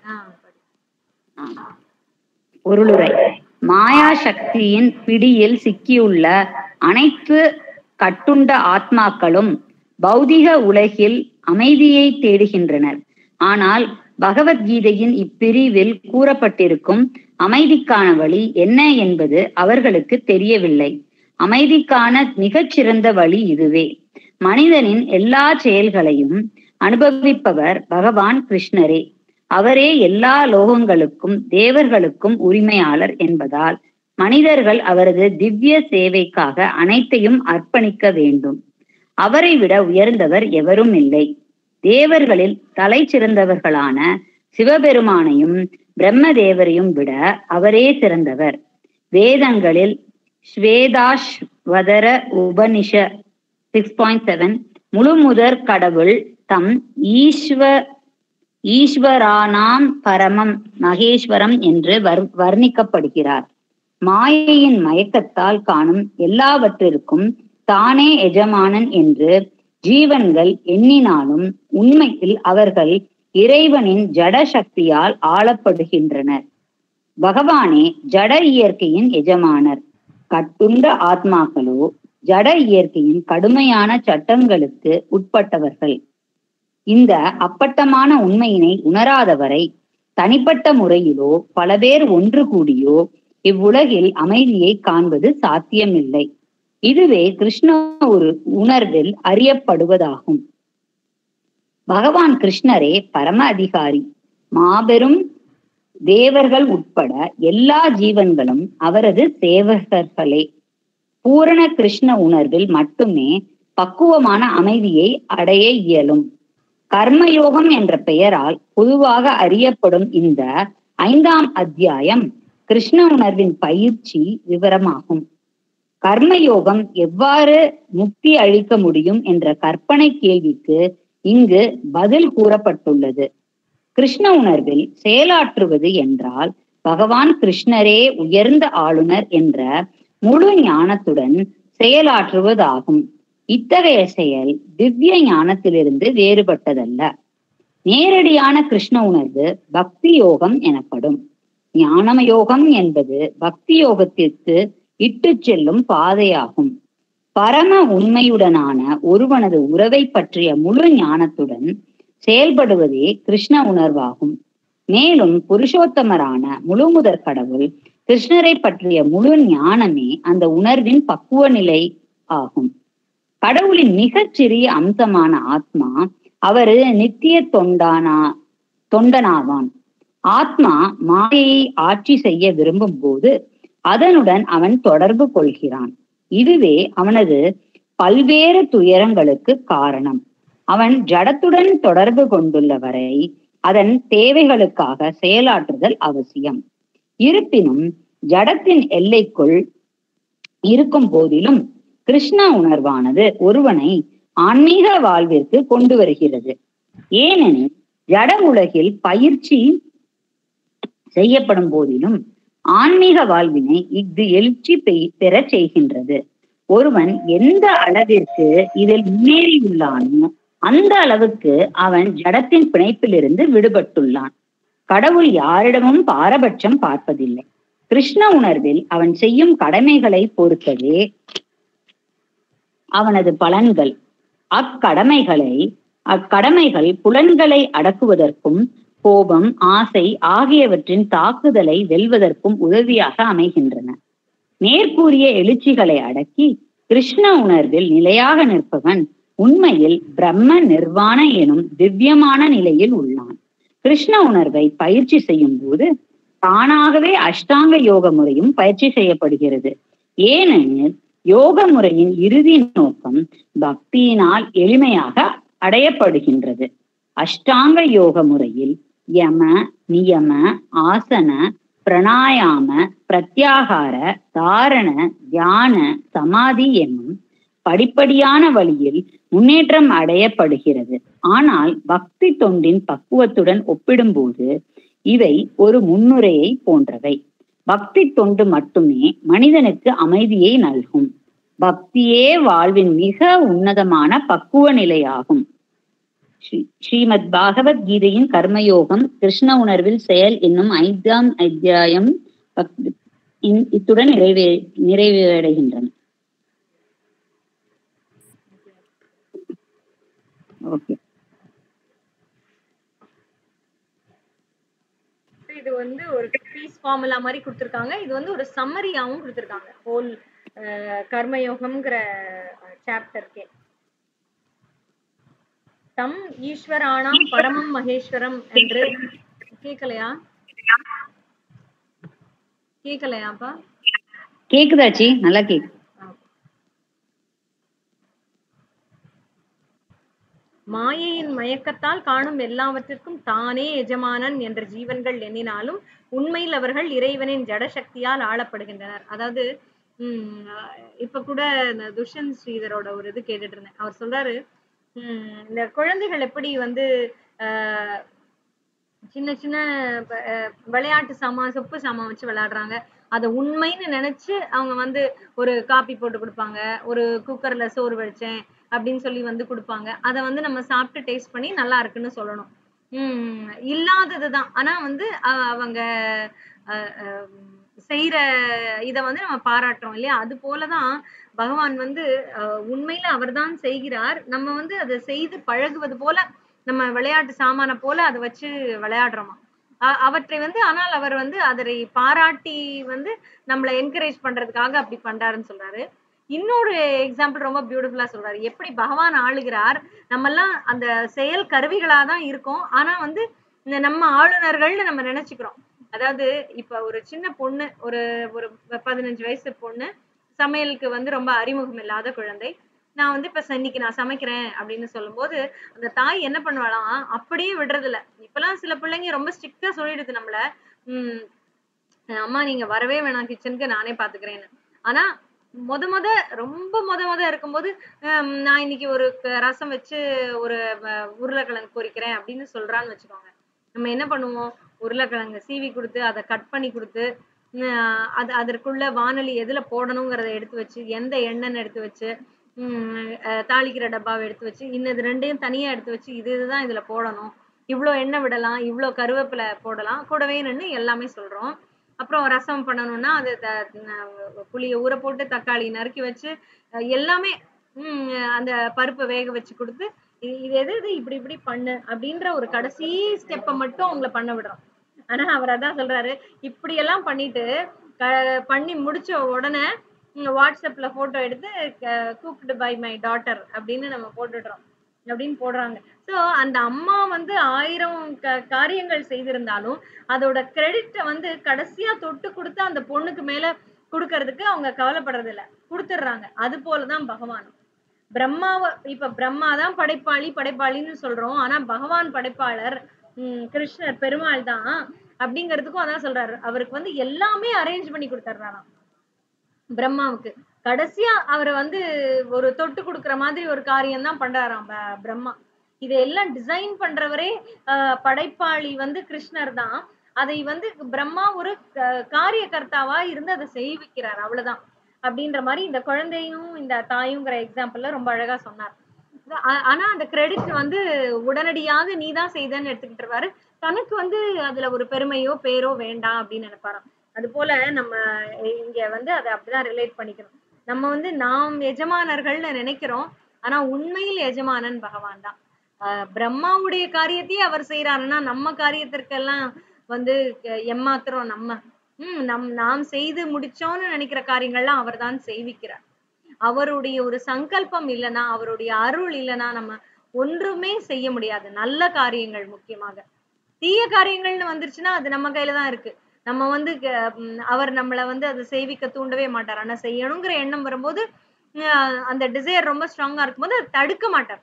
பொருளுரை. மாயா சக்தியின் பிடியில் சிக்கியுள்ள அனைத்து கட்டுண்ட ஆத்மாக்களும் பௌதிக உலகில் அமைதியை தேடுகின்றனர். ஆனால் பகவத்கீதையின் இப்பிரிவில் கூறப்பட்டிருக்கும் அமைதிக்கான வழி என்ன என்பது அவர்களுக்கு தெரியவில்லை. அமைதிக்கான மிகச்சிறந்த வழி இதுவே. மனிதனின் எல்லா செயல்களையும் அனுபவிப்பவர் பகவான் கிருஷ்ணரே. அவரே எல்லா லோகங்களுக்கும் தேவர்களுக்கும் உரிமையாளர் என்பதால் மனிதர்கள் அவரது திவ்ய சேவைக்காக அனைத்தையும் அர்ப்பணிக்க வேண்டும். அவரை விட உயர்ந்தவர் எவரும் இல்லை. தேவர்களில் தலை சிறந்தவர்களான சிவபெருமானையும் பிரம்மதேவரையும் விட அவரே சிறந்தவர். வேதங்களில் Shvetashvatara Upanishad six point seven முழு முதற் கடவுள் தம் ஈஸ்வ ஈஸ்வரானாம் பரமம் மகேஸ்வரம் என்று வர் வர்ணிக்கப்படுகிறார். மாயையின் மயக்கத்தால் காணும் எல்லாவற்றிற்கும் தானே எஜமானன் என்று ஜீவன்கள் எண்ணினாலும் உண்மையில் அவர்கள் இறைவனின் ஜட சக்தியால் ஆளப்படுகின்றனர். பகவானே ஜட இயற்கையின் எஜமானர். கட்டுண்ட ஆத்மாக்களோ ஜட இயற்கையின் கடுமையான சட்டங்களுக்கு உட்பட்டவர்கள். இந்த அப்பட்டமான உண்மையினை உணராதவரை தனிப்பட்ட முறையிலோ பல பேர் ஒன்று கூடியோ இவ்வுலகில் அமைதியை காண்பது சாத்தியமில்லை. இதுவே கிருஷ்ண ஒரு உணர்வில் அறியப்படுவதாகும். பகவான் கிருஷ்ணரே பரம அதிகாரி. மாபெரும் தேவர்கள் உட்பட எல்லா ஜீவன்களும் அவரது சேவகர்களே. பூரண கிருஷ்ண உணர்வில் மட்டுமே பக்குவமான அமைதியை அடைய இயலும். கர்மயோகம் என்ற பெயரால் பொதுவாக அறியப்படும் இந்த ஐந்தாம் அத்தியாயம் கிருஷ்ண உணர்வின் பயிற்சி விவரமாகும். கர்மயோகம் எவ்வாறு முக்தி அளிக்க முடியும் என்ற கற்பனை கேள்விக்கு இங்கு பதில் கூறப்பட்டுள்ளது. கிருஷ்ண உணர்வில் செயலாற்றுவது என்றால் பகவான் கிருஷ்ணரே உயர்ந்த ஆளுநர் என்ற முழு ஞானத்துடன் செயலாற்றுவதாகும். இத்தகைய செயல் திவ்ய ஞானத்திலிருந்து வேறுபட்டதல்ல. நேரடியான கிருஷ்ண உணர்வு பக்தி யோகம் எனப்படும். ஞானம யோகம் என்பது பக்தி யோகத்திற்கு இட்டு செல்லும் பாதையாகும். பரம உண்மையுடனான ஒருவனது உறவை பற்றிய முழு ஞானத்துடன் செயல்படுவதே கிருஷ்ண உணர்வாகும். மேலும் புருஷோத்தமரான முழுமுதற் கடவுள் கிருஷ்ணரை பற்றிய முழு ஞானமே அந்த உணர்வின் பக்குவ நிலை ஆகும். கடவுளின் மிகச் சிறிய அம்சமான ஆத்மா அவரு நித்திய தொண்டானா தொண்டனாவான். ஆத்மா மாயையை ஆட்சி செய்ய விரும்பும் போது அதனுடன் அவன் தொடர்பு கொள்கிறான். இதுவே அவனது பல்வேறு துயரங்களுக்கு காரணம். அவன் ஜடத்துடன் தொடர்பு கொண்டுள்ள வரை அதன் தேவைகளுக்காக செயலாற்றுதல் அவசியம். இருப்பினும் ஜடத்தின் எல்லைக்குள் இருக்கும் போதிலும் கிருஷ்ண உணர்வானது ஒருவனை ஆன்மீக வாழ்விற்கு கொண்டு வருகிறது. ஏனெனில் ஜட உலகில் பயிற்சி செய்யப்படும் போதிலும் ஆன்மீக வாழ்வினை இஃது எழுச்சி பெற செய்கின்றது. ஒருவன் எந்த அளவிற்கு இதில் முன்னேறியுள்ளானோ அந்த அளவுக்கு அவன் ஜடத்தின் பிணைப்பிலிருந்து விடுபட்டுள்ளான். கடவுள் யாரிடமும் பாரபட்சம் பார்ப்பதில்லை. கிருஷ்ண உணர்வில் அவன் செய்யும் கடமைகளை பொறுத்ததே அவனது பலன்கள். அக்கடமைகளை அக்கடமைகள் புலன்களை அடக்குவதற்கும் கோபம், ஆசை ஆகியவற்றின் தாக்குதலை வெல்வதற்கும் உதவியாக அமைகின்றன. மேற்கூறிய எழுச்சிகளை அடக்கி கிருஷ்ண உணர்வில் நிலையாக நிற்பவன் உண்மையில் பிரம்ம நிர்வாண எனும் திவ்யமான நிலையில் உள்ளான். கிருஷ்ண உணர்வை பயிற்சி செய்யும் போது தானாகவே அஷ்டாங்க யோக முறையும் பயிற்சி செய்யப்படுகிறது. ஏனெனில் யோக முறையின் இறுதி நோக்கம் பக்தியினால் எளிமையாக அடையப்படுகின்றது. அஷ்டாங்க யோக முறையில் யம, நியம, ஆசன, பிரணாயாம, பிரத்யாகார, தாரண, தியான, சமாதி என்னும் படிப்படியான வழியில் முன்னேற்றம் அடையப்படுகிறது. ஆனால் பக்தி தொண்டின் பக்குவத்துடன் ஒப்பிடும்போது இவை ஒரு முன்னுரையை போன்றவை. பக்தி தொண்டு மட்டுமே மனிதனுக்கு அமைதியை நல்கும். பக்தியே வாழ்வின் மிக உன்னதமான பக்குவ நிலையாகும். ஸ்ரீமத் பாகவத் கீதையின் கர்மயோகம் கிருஷ்ண உணர்வில் செயல் என்னும் ஐந்தாம் அத்தியாயம் இத்துடன் நிறைவே நிறைவடைகின்றன. ஓகே, இது வந்து ஒரு பீஸ் ஃபார்முலா மாதிரி கொடுத்திருக்காங்க. இது வந்து ஒரு சம்மரியாவும் கொடுத்திருக்காங்க ஹோல் கர்மயோகம்ங்கிற சாப்டர்க்கே. தம் ஈஸ்வரானாம் பரமம் மகேஸ்வரம் என்று கேக்கலையா கேக்கலையாப்பா? கேக்குதாச்சி? நல்லா கேக்கு. மாயையின் மயக்கத்தால் காணும் எல்லாவற்றிற்கும் தானே எஜமானன் என்ற ஜீவன்கள் எண்ணினாலும் உண்மையில் அவர்கள் இறைவனின் ஜட சக்தியால் ஆளப்படுகின்றனர். அதாவது உம் இப்ப கூட இந்த துஷ்யந்த் ஸ்ரீதரோட ஒரு இது கேட்டுட்டு இருந்தேன். அவர் சொல்றாரு, உம் இந்த குழந்தைகள் எப்படி வந்து ஆஹ் சின்ன சின்ன விளையாட்டு சாமான், சொப்பு சாமான் வச்சு விளையாடுறாங்க. அதை உண்மைன்னு நினைச்சு அவங்க வந்து ஒரு காப்பி போட்டு கொடுப்பாங்க, ஒரு குக்கர்ல சோறு வடிச்சேன் அப்படின்னு சொல்லி வந்து கொடுப்பாங்க. அதை வந்து நம்ம சாப்பிட்டு டேஸ்ட் பண்ணி நல்லா இருக்குன்னு சொல்லணும். உம் இல்லாததுதான். ஆனா வந்து அஹ் அவங்க அஹ் அஹ் செய்யற இத வந்து நம்ம பாராட்டுறோம் இல்லையா? அது போலதான் பகவான் வந்து அஹ் உண்மையில அவர்தான் செய்கிறார். நம்ம வந்து அதை செய்து பழகுவது போல நம்ம விளையாட்டு சாமான போல அதை வச்சு விளையாடுறோமா. அ- அவற்றை வந்து ஆனால் அவர் வந்து அதை பாராட்டி வந்து நம்மளை என்கரேஜ் பண்றதுக்காக அப்படி பண்றாருன்னு சொல்றாரு. இன்னொரு எக்ஸாம்பிள் ரொம்ப பியூட்டிஃபுல்லா சொல்றாரு. எப்படி பகவான் ஆளுகிறார், நம்ம எல்லாம் அந்த செயல் கருவிகளா தான் இருக்கோம். ஆனா வந்து இந்த நம்ம ஆளுநர்கள்னு நம்ம நினைச்சுக்கிறோம். அதாவது இப்ப ஒரு சின்ன பொண்ணு, ஒரு ஒரு பதினஞ்சு வயசு பொண்ணு, சமையலுக்கு வந்து ரொம்ப அறிமுகம் இல்லாத குழந்தை. நான் வந்து இப்ப ச- இன்னைக்கு நான் சமைக்கிறேன் அப்படின்னு சொல்லும்போது அந்த தாய் என்ன பண்ணுவாளாம், அப்படியே விடுறது இல்ல. இப்பெல்லாம் சில பிள்ளைங்க ரொம்ப ஸ்ட்ரிக்டா சொல்லிடுது நம்மள. உம் அம்மா நீங்க வரவே வேணாம் கிச்சனுக்கு, நானே பாத்துக்கிறேன்னு. ஆனா மொத மொத ரொம்ப மொத மொத இருக்கும்போது ஹம், நான் இன்னைக்கு ஒரு க- ரசம் வச்சு ஒரு அஹ், உருளைக்கிழங்கு பொரிக்கிறேன் அப்படின்னு சொல்றான்னு வச்சுக்கோங்க. நம்ம என்ன பண்ணுவோம், உருளைக்கிழங்கு சீவி கொடுத்து அதை கட் பண்ணி கொடுத்து அஹ், அது அதற்குள்ள வானொலி எதுல போடணுங்கிறத எடுத்து வச்சு, எந்த எண்ணெய்ன்னு எடுத்து வச்சு, உம் அஹ், தாளிக்கிற டப்பாவை எடுத்து வச்சு, இன்னது ரெண்டையும் தனியா எடுத்து வச்சு, இது இதுதான் இதுல போடணும், இவ்ளோ எண்ணெய் விடலாம், இவ்ளோ கருவேப்பிலை போடலாம், கூடவே நின்னு எல்லாமே சொல்றோம். அப்புறம் ரசம் பண்ணணும்னா அது த- ந- புளிய ஊற போட்டு தக்காளி நறுக்கி வச்சு அஹ் எல்லாமே உம் அந்த பருப்பை வேக வச்சு கொடுத்து இது இது எது இது இப்படி இப்படி பண்ணு அப்படின்ற ஒரு கடைசி ஸ்டெப்பை மட்டும் அவங்கள பண்ண விடுறோம். ஆனா அவர் அதான் சொல்றாரு, இப்படி எல்லாம் பண்ணிட்டு க- பண்ணி முடிச்ச உடனே உம் வாட்ஸ்அப்ல போட்டோ எடுத்து குக்டு பை மை டாட்டர் அப்படின்னு நம்ம போட்டுடுறோம் அப்படின்னு போடுறாங்க. சோ அந்த அம்மா வந்து ஆயிரம் க- காரியங்கள் செய்திருந்தாலும் அதோட கிரெடிட்ட வந்து கடைசியா தொட்டு கொடுத்து அந்த பொண்ணுக்கு மேல குடுக்கறதுக்கு அவங்க கவலைப்படுறது இல்ல, குடுத்துடுறாங்க. அது போலதான் பகவானும். பிரம்மாவ இப்ப பிரம்மா தான் படைப்பாளி படைப்பாளின்னு சொல்றோம். ஆனா பகவான் படைப்பாளர். உம் கிருஷ்ணர் பெருமாள் தான் அப்படிங்கிறதுக்கும் அதான் சொல்றாரு. அவருக்கு வந்து எல்லாமே அரேஞ்ச் பண்ணி கொடுத்துட்றாராம் பிரம்மாவுக்கு. கடைசியா அவர் வந்து ஒரு தொட்டு கொடுக்கிற மாதிரி ஒரு காரியம் தான் பண்றாராம் ப- பிரம்மா. இதையெல்லாம் டிசைன் பண்றவரே ஆஹ் படைப்பாளி வந்து கிருஷ்ணர் தான். அதை வந்து பிரம்மா ஒரு க- காரியகர்த்தாவா இருந்து அதை செய்விக்கிறார், அவ்வளவுதான். அப்படின்ற மாதிரி இந்த குழந்தையும் இந்த தாயுங்கிற எக்ஸாம்பிள்ல ரொம்ப அழகா சொன்னார். ஆ- ஆனா அந்த கிரெடிட் வந்து உடனடியாக நீதான் செய்தன்னு எடுத்துக்கிட்டு இருப்பாரு. தனக்கு வந்து அதுல ஒரு பெருமையோ பேரோ வேண்டாம் அப்படின்னு நினைப்பாராம். அது போல நம்ம இங்க வந்து அதை அப்படிதான் ரிலேட் பண்ணிக்கணும். நம்ம வந்து நாம் எஜமானர்கள்னு நினைக்கிறோம். ஆனா உண்மையில் எஜமானன் பகவான் தான். ஆஹ் பிரம்மாவுடைய காரியத்தையே அவர் செய்யறாருன்னா நம்ம காரியத்திற்கெல்லாம் வந்து க- எம்மாத்திரம் நம்ம. உம் நம் நாம் செய்து முடிச்சோம்னு நினைக்கிற காரியங்கள்லாம் அவர் தான் செய்விக்கிறார். அவருடைய ஒரு சங்கல்பம் இல்லைன்னா, அவருடைய அருள் இல்லைன்னா நம்ம ஒன்றுமே செய்ய முடியாது. நல்ல காரியங்கள் முக்கியமாக. தீய காரியங்கள்னு வந்துருச்சுன்னா அது நம்ம கையில தான் இருக்கு. நம்ம வந்து க- ம், அவர் நம்மள வந்து அதை செய்விக்க தூண்டவே மாட்டார். ஆனா செய்யணுங்கிற எண்ணம் வரும்போது அஹ் அந்த டிசைர் ரொம்ப ஸ்ட்ராங்கா இருக்கும்போது அதை தடுக்க மாட்டார்.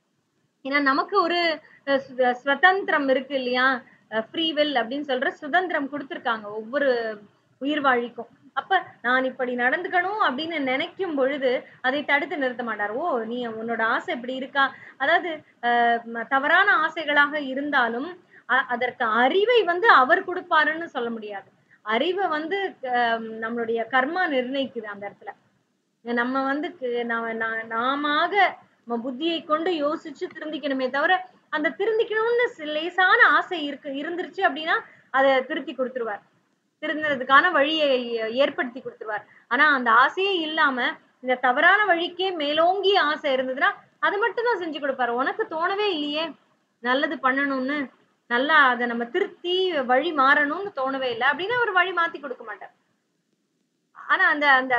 ஏன்னா நமக்கு ஒரு அஹ், சு- சுதந்திரம் இருக்கு இல்லையா? ஃப்ரீ வில் அப்படின்னு சொல்ற சுதந்திரம் கொடுத்திருக்காங்க ஒவ்வொரு உயிர்வாழிக்கும். அப்ப நான் இப்படி நடந்துக்கணும் அப்படின்னு நினைக்கும் பொழுது அதை தடுத்து நிறுத்த மாட்டார். ஓ நீ உன்னோட ஆசை இப்படி இருக்கா. அதாவது அஹ், ம- தவறான ஆசைகளாக இருந்தாலும் அ- அதற்கு அறிவை வந்து அவர் கொடுப்பாருன்னு சொல்ல முடியாது. அறிவை வந்து அஹ், நம்மளுடைய கர்மா நிர்ணயிக்குது அந்த இடத்துல. நம்ம வந்து கு- நாம நா- நாமாக நம்ம புத்தியை கொண்டு யோசிச்சு திருந்திக்கணுமே தவிர, அந்த திருந்திக்கணும்னு சி- லேசான ஆசை இருக்கு இருந்துருச்சு அப்படின்னா அதை திருத்தி கொடுத்துருவார். திருந்துறதுக்கான வழியை ஏ- ஏற்படுத்தி கொடுத்துருவார். ஆனா அந்த ஆசையே இல்லாம இந்த தவறான வழிக்கே மேலோங்கிய ஆசை இருந்ததுன்னா அது மட்டும் தான் செஞ்சு கொடுப்பாரு. உனக்கு தோணவே இல்லையே நல்லது பண்ணணும்னு, நல்லா அதை நம்ம திருத்தி வழி மாறணும்னு தோணவே இல்லை அப்படின்னா அவர் வழி மாத்தி கொடுக்க மாட்டார். ஆனா அந்த அந்த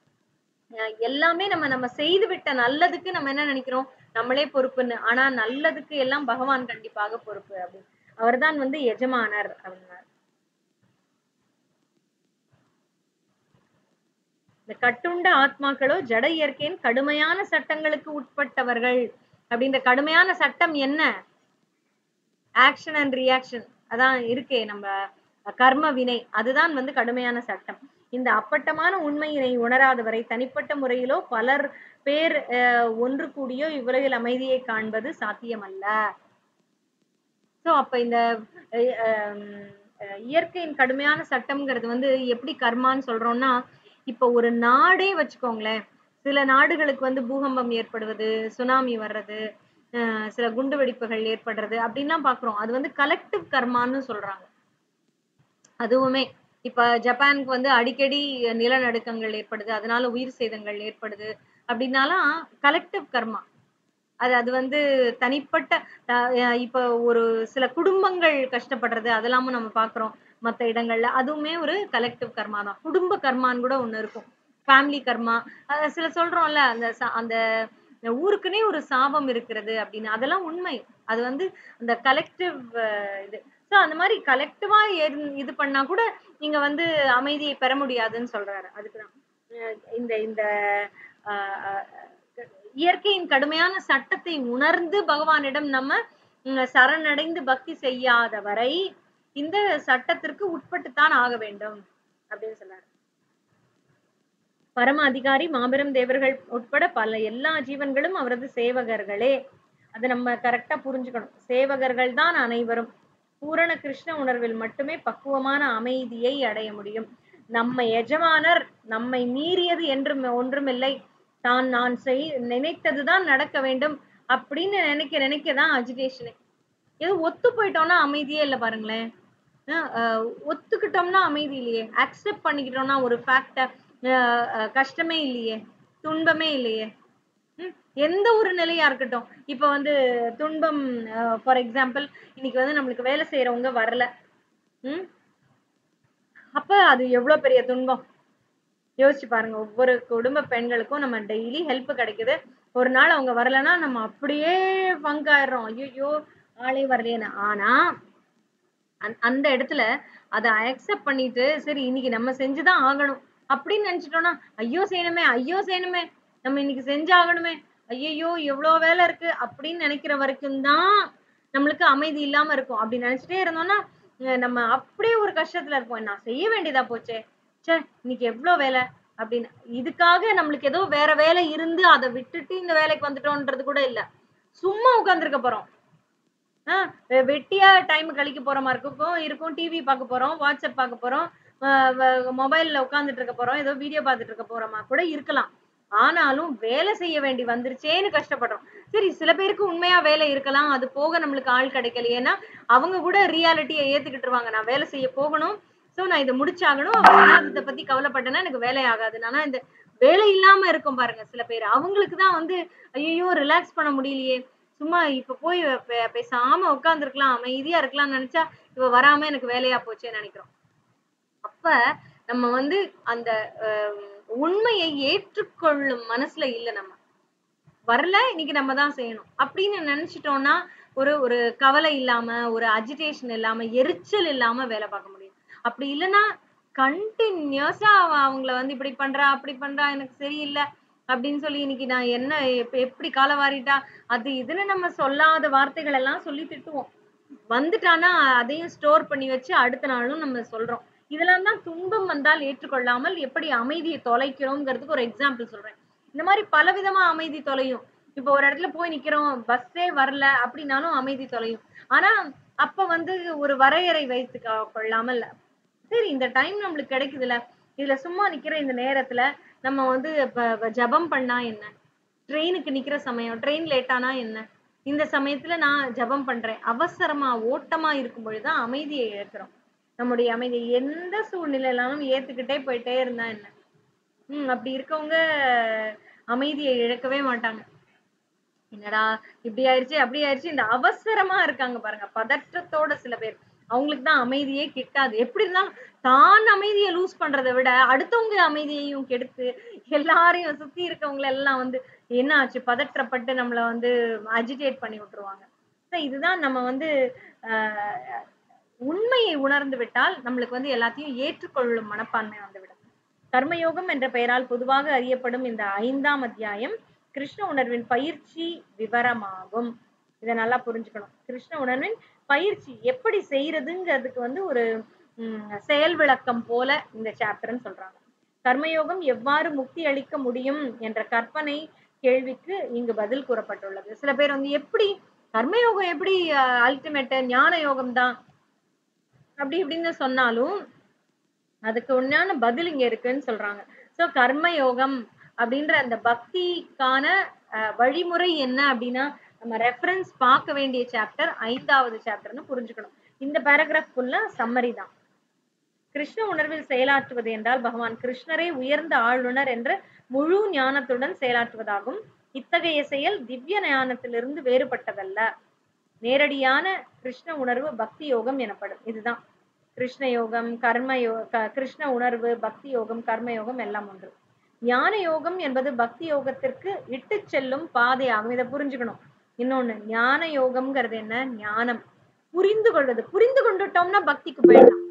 அஹ் எல்லாமே நம்ம நம்ம செய்து விட்ட நல்லதுக்கு நம்ம என்ன நினைக்கிறோம், நம்மளே பொறுப்புன்னு. ஆனா நல்லதுக்கு எல்லாம் பகவான் கண்டிப்பாக பொறுப்பு அப்படின்னு. அவர்தான் வந்து எஜமானர் அப்படின்னார். இந்த கட்டுண்ட ஆத்மாக்களோ ஜட இயற்கையின் கடுமையான சட்டங்களுக்கு உட்பட்டவர்கள். அப்படின்ற கடுமையான சட்டம் என்ன? ஆக்ஷன் அண்ட் ரியாக்ஷன் அதான் இருக்கே நம்ம கர்ம வினை, அதுதான் வந்து கடுமையான சட்டம். இந்த அப்பட்டமான உண்மையினை உணராதவரை தனிப்பட்ட முறையிலோ பலர் பேர் அஹ், ஒன்று கூடியோ இவ்வுலகில் அமைதியை காண்பது சாத்தியமல்ல. சோ அப்ப இந்த அஹ், ஹம், அஹ், இயற்கையின் கடுமையான சட்டம்ங்கிறது வந்து எப்படி கர்மான்னு சொல்றோம்னா, இப்ப ஒரு நாடே வச்சுக்கோங்களேன். சில நாடுகளுக்கு வந்து பூகம்பம் ஏற்படுவது, சுனாமி வர்றது, அஹ் சில குண்டு வெடிப்புகள் ஏற்படுறது அப்படின்லாம் பாக்குறோம். அது வந்து கலெக்டிவ் கர்மான்னு சொல்றாங்க. அதுவுமே இப்ப ஜப்பானுக்கு வந்து அடிக்கடி நிலநடுக்கங்கள் ஏற்படுது, அதனால உயிர் சேதங்கள் ஏற்படுது அப்படின்னாலாம் கலெக்டிவ் கர்மா. அது அது வந்து தனிப்பட்ட அஹ் அஹ் இப்ப ஒரு சில குடும்பங்கள் கஷ்டப்படுறது அதெல்லாமும் நம்ம பாக்குறோம் மத்த இடங்கள்ல. அதுவுமே ஒரு கலெக்டிவ் கர்மா தான். குடும்ப கர்மான்னு கூட ஒண்ணு இருக்கும், ஃபேமிலி கர்மா. அஹ் சில சொல்றோம்ல அந்த ச- அந்த ஊருக்குன்னே ஒரு சாபம் இருக்கிறது அப்படின்னு, அதெல்லாம் உண்மை. அது வந்து அந்த கலெக்டிவ் இது. சோ அந்த மாதிரி கலெக்டிவா இது பண்ணா கூட நீங்க வந்து அமைதியை பெற முடியாதுன்னு சொல்றாரு. அதுக்குதான் அஹ் இந்த இந்த ஆஹ் ஆஹ் இயற்கையின் கடுமையான சட்டத்தை உணர்ந்து பகவானிடம் நம்ம உம், சரணடைந்து பக்தி செய்யாத வரை இந்த சட்டத்திற்கு உட்பட்டுத்தான் ஆக வேண்டும் அப்படின்னு சொன்னார். பரம அதிகாரி மாபெரும் தேவர்கள் உட்பட பல எல்லா ஜீவன்களும் அவரது சேவகர்களே. அதை நம்ம கரெக்டா புரிஞ்சுக்கணும். சேவகர்கள் தான் அனைவரும். பூரண கிருஷ்ண உணர்வில் மட்டுமே பக்குவமான அமைதியை அடைய முடியும். நம்ம எஜமானர் நம்மை மீறியது என்றும் ஒன்றுமில்லை, தான் நான் செய் நினைத்ததுதான் நடக்க வேண்டும் அப்படின்னு நினைக்க நினைக்கதான் அஜிடேஷனே. ஏதோ ஒத்து போயிட்டோம்னா அமைதியே இல்லை பாருங்களேன். அஹ் அஹ் ஒத்துக்கிட்டோம்னா அமைதி இல்லையே, அக்செப்ட் பண்ணிக்கிட்டோம்னா ஒரு ஃபேக்ட கஷ்டமே இல்லையே, துன்பமே இல்லையே. ம், எந்த ஒரு நிலையா இருக்கட்டும். இப்ப வந்து துன்பம், ஃபார் எக்ஸாம்பிள் இன்னைக்கு வந்து நம்மளுக்கு வேலை செய்யறவங்க வரல. ம் அப்ப அது எவ்வளவு பெரிய துன்பம் யோசிச்சு பாருங்க. ஒவ்வொரு குடும்ப பெண்களுக்கும் நம்ம டெய்லி ஹெல்ப் கிடைக்குது, ஒரு நாள் அவங்க வரலன்னா நம்ம அப்படியே பங்க் ஆயிடுறோம், ஐயோ ஆளே வரலையேன்னு. ஆனா அந்த- அந்த இடத்துல அதை அக்செப்ட் பண்ணிட்டு சரி இன்னைக்கு நம்ம செஞ்சுதான் ஆகணும் அப்படின்னு நினைச்சிட்டோம்னா, ஐயோ செய்யணுமே ஐயோ செய்யணுமே நம்ம இன்னைக்கு செஞ்சாகணுமே, ஐயோ எவ்வளவு வேலை இருக்கு அப்படின்னு நினைக்கிற வரைக்கும் தான் நம்மளுக்கு அமைதி இல்லாம இருக்கும். அப்படி நினைச்சிட்டே இருந்தோம்னா அஹ் நம்ம அப்படியே ஒரு கஷ்டத்துல இருப்போம். நான் செய்ய வேண்டியதா போச்சே, சே இன்னைக்கு எவ்வளவு வேலை அப்படின்னு. இதுக்காக நம்மளுக்கு ஏதோ வேற வேலை இருந்து அதை விட்டுட்டு இந்த வேலைக்கு வந்துட்டோம்ன்றது கூட இல்ல, சும்மா உட்கார்ந்துருக்க போறோம். ஆஹ் வெ- வெட்டியா டைம் கழிக்க போற மாதிரி இருக்கும் இருக்கும் டிவி பார்க்க போறோம், வாட்ஸ்அப் பார்க்க போறோம், மொபைல்ல உட்கார்ந்துட்டு இருக்க போறோம், ஏதோ வீடியோ பார்த்துட்டு இருக்க போறோமா கூட இருக்கலாம். ஆனாலும் வேலை செய்ய வேண்டி வந்துருச்சேன்னு கஷ்டப்படுறோம். சரி சில பேருக்கு உண்மையா வேலை இருக்கலாம், அது போக நம்மளுக்கு ஆள் கிடைக்கலையேன்னா அவங்க கூட ரியாலிட்டியை ஏத்துக்கிட்டுருவாங்க. நான் வேலை செய்ய போகணும், சோ நான் இதை முடிச்சாகணும், ஆனா இதை பத்தி கவலைப்பட்டேன்னா எனக்கு வேலை ஆகாது. ஆனா இந்த வேலை இல்லாம இருக்கும் பாருங்க சில பேர், அவங்களுக்கு தான் வந்து ஐயோ ரிலாக்ஸ் பண்ண முடியலையே, சும்மா இப்ப போய் பே- பேசாம உட்கார்ந்துருக்கலாம், அமைதியா இருக்கலாம்னு நினைச்சா இவ வராம எனக்கு வேலையா போச்சேன்னு நினைக்கிறோம். அப்ப நம்ம வந்து அந்த அஹ், உண்மையை ஏற்றுக்கொள்ளும் மனசுல இல்ல நம்ம. வரல இன்னைக்கு நம்ம தான் செய்யணும் அப்படின்னு நினைச்சிட்டோம்னா ஒரு ஒரு கவலை இல்லாம, ஒரு அஜிடேஷன் இல்லாம, எரிச்சல் இல்லாம வேலை பார்க்க முடியும். அப்படி இல்லைன்னா கண்டினியூஸா அவங்கள வந்து இப்படி பண்றா அப்படி பண்றா எனக்கு சரியில்லை அப்படின்னு சொல்லி இன்னைக்கு நான் என்ன எப்ப- எப்படி காலை வாரிட்டா அது இதுன்னு நம்ம சொல்லாத வார்த்தைகள் எல்லாம் சொல்லி திட்டுவோம். வந்துட்டானா அதையும் ஸ்டோர் பண்ணி வச்சு அடுத்த நாளும் நம்ம சொல்றோம். இதெல்லாம் தான் துன்பம் வந்தால் ஏற்றுக்கொள்ளாமல் எப்படி அமைதியை தொலைக்கிறோங்கிறதுக்கு ஒரு எக்ஸாம்பிள் சொல்றேன். இந்த மாதிரி பலவிதமா அமைதி தொலையும். இப்போ ஒரு இடத்துல போய் நிக்கிறோம், பஸ்ஸே வரல அப்படின்னாலும் அமைதி தொலையும். ஆனா அப்ப வந்து ஒரு வரையறை வைத்து கொ- கொள்ளாமல் சரி இந்த டைம் நம்மளுக்கு கிடைக்குதுல்ல, இதுல சும்மா நிக்கிற இந்த நேரத்துல நம்ம வந்து இப்ப இப்ப ஜெபம் பண்ணா என்ன, ட்ரெயினுக்கு நிக்கிற சமயம் ட்ரெயின் லேட் ஆனா என்ன, இந்த சமயத்துல நான் ஜெபம் பண்றேன். அவசரமா ஓட்டமா இருக்கும் பொழுதுதான் அமைதியை இழக்கிறோம். நம்முடைய அமைதியை எந்த சூழ்நிலையிலாலும் ஏத்துக்கிட்டே போயிட்டே இருந்தா என்ன. உம் அப்படி இருக்கவங்க அமைதியை இழக்கவே மாட்டாங்க. என்னடா இப்படி ஆயிடுச்சு அப்படி ஆயிடுச்சு இந்த அவசரமா இருக்காங்க பாருங்க பதற்றத்தோட சில பேர், அவங்களுக்கு தான் அமைதியே கிட்டாது. எப்படி இருந்தாலும் தான் அமைதியை லூஸ் பண்றதை விட அடுத்தவங்க அமைதியையும் கெடுத்து எல்லாரையும் சுத்தி இருக்கவங்க எல்லாம் வந்து என்ன ஆச்சு பதற்றப்பட்டு நம்மள வந்து அஜிடேட் பண்ணி விட்டுருவாங்க. So இதுதான் நம்ம வந்து ஆஹ் உண்மையை உணர்ந்து விட்டால் நம்மளுக்கு வந்து எல்லாத்தையும் ஏற்றுக்கொள்ளும் மனப்பான்மை வந்துவிடும். கர்மயோகம் என்ற பெயரால் பொதுவாக அறியப்படும் இந்த ஐந்தாம் அத்தியாயம் கிருஷ்ண உணர்வின் பயிற்சி விவரமாகும். இதை நல்லா புரிஞ்சுக்கணும். கிருஷ்ண உணர்வின் பயிற்சி எப்படி செய்யறதுங்கிறதுக்கு வந்து ஒரு உம் செயல் விளக்கம் போல இந்த சாப்டர்ன்னு சொல்றாங்க. கர்மயோகம் எவ்வாறு முக்தி அளிக்க முடியும் என்ற கற்பனை கேள்விக்கு இங்கு பதில் கூறப்பட்டுள்ளது. சில பேர் வந்து எப்படி கர்மயோகம் எப்படி அல்டிமேட் ஞான யோகம் தான் அப்படி இப்படின்னு சொன்னாலும் அதுக்கு உண்டான பதில் இங்க இருக்குன்னு சொல்றாங்க. சோ கர்ம யோகம் அப்படின்ற அந்த பக்திக்கான அஹ், வழிமுறை என்ன அப்படின்னா நம்ம ரெஃபரன்ஸ் பார்க்க வேண்டிய சாப்டர் ஐந்தாவது சாப்டர்னு புரிஞ்சுக்கணும். இந்த பேராகிராஃப் ஃபுல்லா சம்மரி தான். கிருஷ்ண உணர்வில் செயலாற்றுவது என்றால் பகவான் கிருஷ்ணரே உயர்ந்த ஆளுநர் என்ற முழு ஞானத்துடன் செயலாற்றுவதாகும். இத்தகைய செயல் திவ்ய ஞானத்திலிருந்து வேறுபட்டதல்ல. நேரடியான கிருஷ்ண உணர்வு பக்தி யோகம் எனப்படும். இதுதான் கிருஷ்ண யோகம், கர்ம யோ கிருஷ்ண உணர்வு, பக்தி யோகம், கர்ம யோகம் எல்லாம் ஒன்று. ஞான யோகம் என்பது பக்தி யோகத்திற்கு இட்டு செல்லும் பாதையாகும். இதை புரிஞ்சுக்கணும். இன்னொன்னு, ஞான யோகம்ங்கிறது என்ன? ஞானம், புரிந்து கொள்வது. புரிந்து கொண்டுட்டோம்னா பக்திக்கு போயிடலாம்.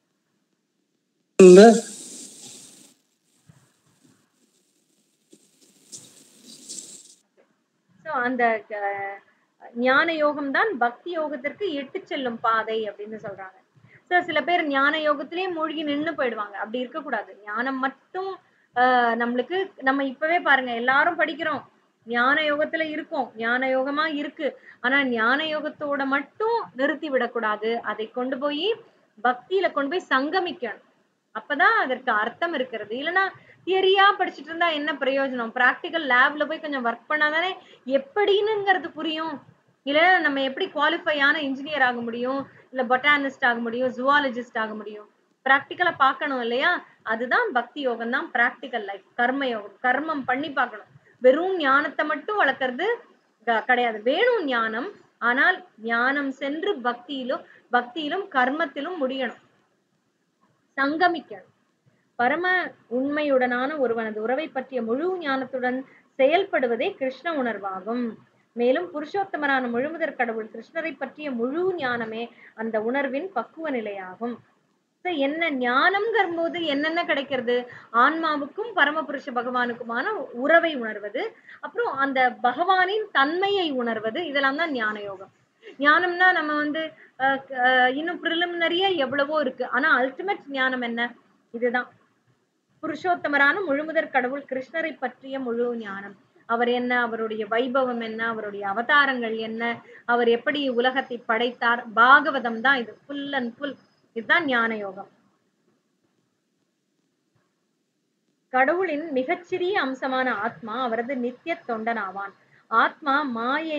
அந்த ஞான யோகம் தான் பக்தி யோகத்திற்கு இட்டு செல்லும் பாதை அப்படின்னு சொல்றாங்க. சோ சில பேர் ஞான யோகத்திலேயே மூழ்கி நின்னு போயிடுவாங்க. அப்படி இருக்க கூடாது. ஞானம் மட்டும் ஆஹ் நம்மளுக்கு, நம்ம இப்பவே பாருங்க எல்லாரும் படிக்கிறோம், ஞான யோகத்துல இருக்கும், ஞான யோகமா இருக்கு. ஆனா ஞான யோகத்தோட மட்டும் நிறுத்தி விடக்கூடாது. அதை கொண்டு போய் பக்தியில கொண்டு போய் சங்கமிக்கணும். அப்பதான் அதற்கு அர்த்தம் இருக்கிறது. இல்லைன்னா தியரியா படிச்சுட்டு இருந்தா என்ன பிரயோஜனம்? பிராக்டிக்கல் லேப்ல போய் கொஞ்சம் ஒர்க் பண்ணாதானே எப்படின்னுங்கிறது புரியும். இல்ல நம்ம எப்படி குவாலிஃபை ஆன இன்ஜினியர் ஆக முடியும், இல்ல பொட்டானிஸ்ட் ஆக முடியும், ஜுவாலஜிஸ்ட் ஆக முடியும்? பிராக்டிக்கலா பார்க்கணும் இல்லையா? அதுதான் பக்தி யோகம் தான் பிராக்டிக்கல் லைஃப். கர்ம யோகம், கர்மம் பண்ணி பார்க்கணும். வெறும் ஞானத்தை மட்டும் வளர்க்கறது கிடையாது. வேணும் ஞானம், ஆனால் ஞானம் சென்று பக்தியிலும் பக்தியிலும் கர்மத்திலும் முடியணும், சங்கமிக்கணும். பரம உண்மையுடனான ஒருவனது உறவை பற்றிய முழு ஞானத்துடன் செயல்படுவதே கிருஷ்ண உணர்வாகும். மேலும் புருஷோத்தமரான முழுமுதற் கடவுள் கிருஷ்ணரை பற்றிய முழு ஞானமே அந்த உணர்வின் பக்குவ நிலையாகும். என்ன ஞானம்ங்கிற போது என்னென்ன கிடைக்கிறது? ஆன்மாவுக்கும் பரமபுருஷ பகவானுக்குமான உறவை உணர்வது, அப்புறம் அந்த பகவானின் தன்மையை உணர்வது. இதெல்லாம் தான் ஞான யோகம். ஞானம்னா நம்ம வந்து அஹ் இன்னும் பிரிலிமினரியா எவ்வளவோ இருக்கு. ஆனா அல்டிமேட் ஞானம் என்ன? இதுதான், புருஷோத்தமரான முழுமுதற் கடவுள் கிருஷ்ணரை பற்றிய முழு ஞானம். அவர் என்ன, அவருடைய வைபவம் என்ன, அவருடைய அவதாரங்கள் என்ன, அவர் எப்படி உலகத்தை படைத்தார். பாகவதம் தான் இது, ஃபுல் அண்ட் ஃபுல். இதுதான் ஞான யோகம். கடவுளின் மிகச்சிறிய அம்சமான ஆத்மா அவரது நித்திய தொண்டனாவான். ஆத்மா மாயை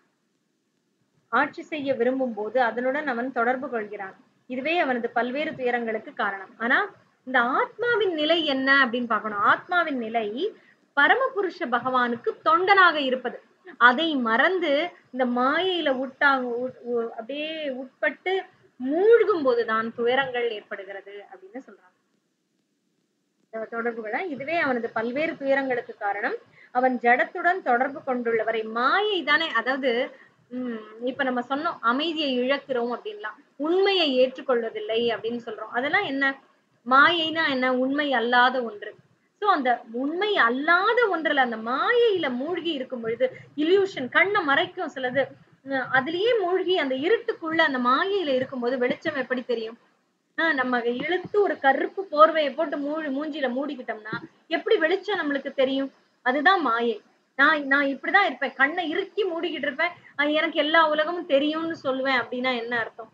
ஆட்சி செய்ய விரும்பும் போது அதனுடன் அவன் தொடர்பு கொள்கிறான். இதுவே அவனது பல்வேறு துயரங்களுக்கு காரணம். ஆனா இந்த ஆத்மாவின் நிலை என்ன அப்படின்னு பார்க்கணும். ஆத்மாவின் நிலை பரமபுருஷ பகவானுக்கு தொண்டனாக இருப்பது. அதை மறந்து இந்த மாயையில உட்டாங்க அப்படியே உட்பட்டு மூழ்கும் போதுதான் துயரங்கள் ஏற்படுகிறது அப்படின்னு சொல்றாங்க. தொடர்புகள இதுவே அவனது பல்வேறு துயரங்களுக்கு காரணம். அவன் ஜடத்துடன் தொடர்பு கொண்டுள்ளவரை மாயை தானே. அதாவது உம் இப்ப நம்ம சொன்னோம், அமைதியை இழக்கிறோம் அப்படின்லாம், உண்மையை ஏற்றுக்கொள்வதில்லை அப்படின்னு சொல்றோம். அதெல்லாம் என்ன? மாயைனா என்ன? உண்மை அல்லாத ஒன்று. சோ அந்த உண்மை அல்லாத ஒன்றுல, அந்த மாயையில மூழ்கி இருக்கும் பொழுது, இல்யூஷன் கண்ணை மறைக்கும் சிலது, அதுலயே மூழ்கி அந்த இருட்டுக்குள்ள அந்த மாயையில இருக்கும்போது வெளிச்சம் எப்படி தெரியும்? ஆஹ் நம்ம இழுத்து ஒரு கருப்பு போர்வையை போட்டு மூ மூஞ்சில மூடிக்கிட்டோம்னா எப்படி வெளிச்சம் நம்மளுக்கு தெரியும்? அதுதான் மாயை. நான் நான் இப்படிதான் இருப்பேன், கண்ணை இறுக்கி மூடிக்கிட்டு இருப்பேன், எனக்கு எல்லா உலகமும் தெரியும்னு சொல்லுவேன். அப்படின்னா என்ன அர்த்தம்?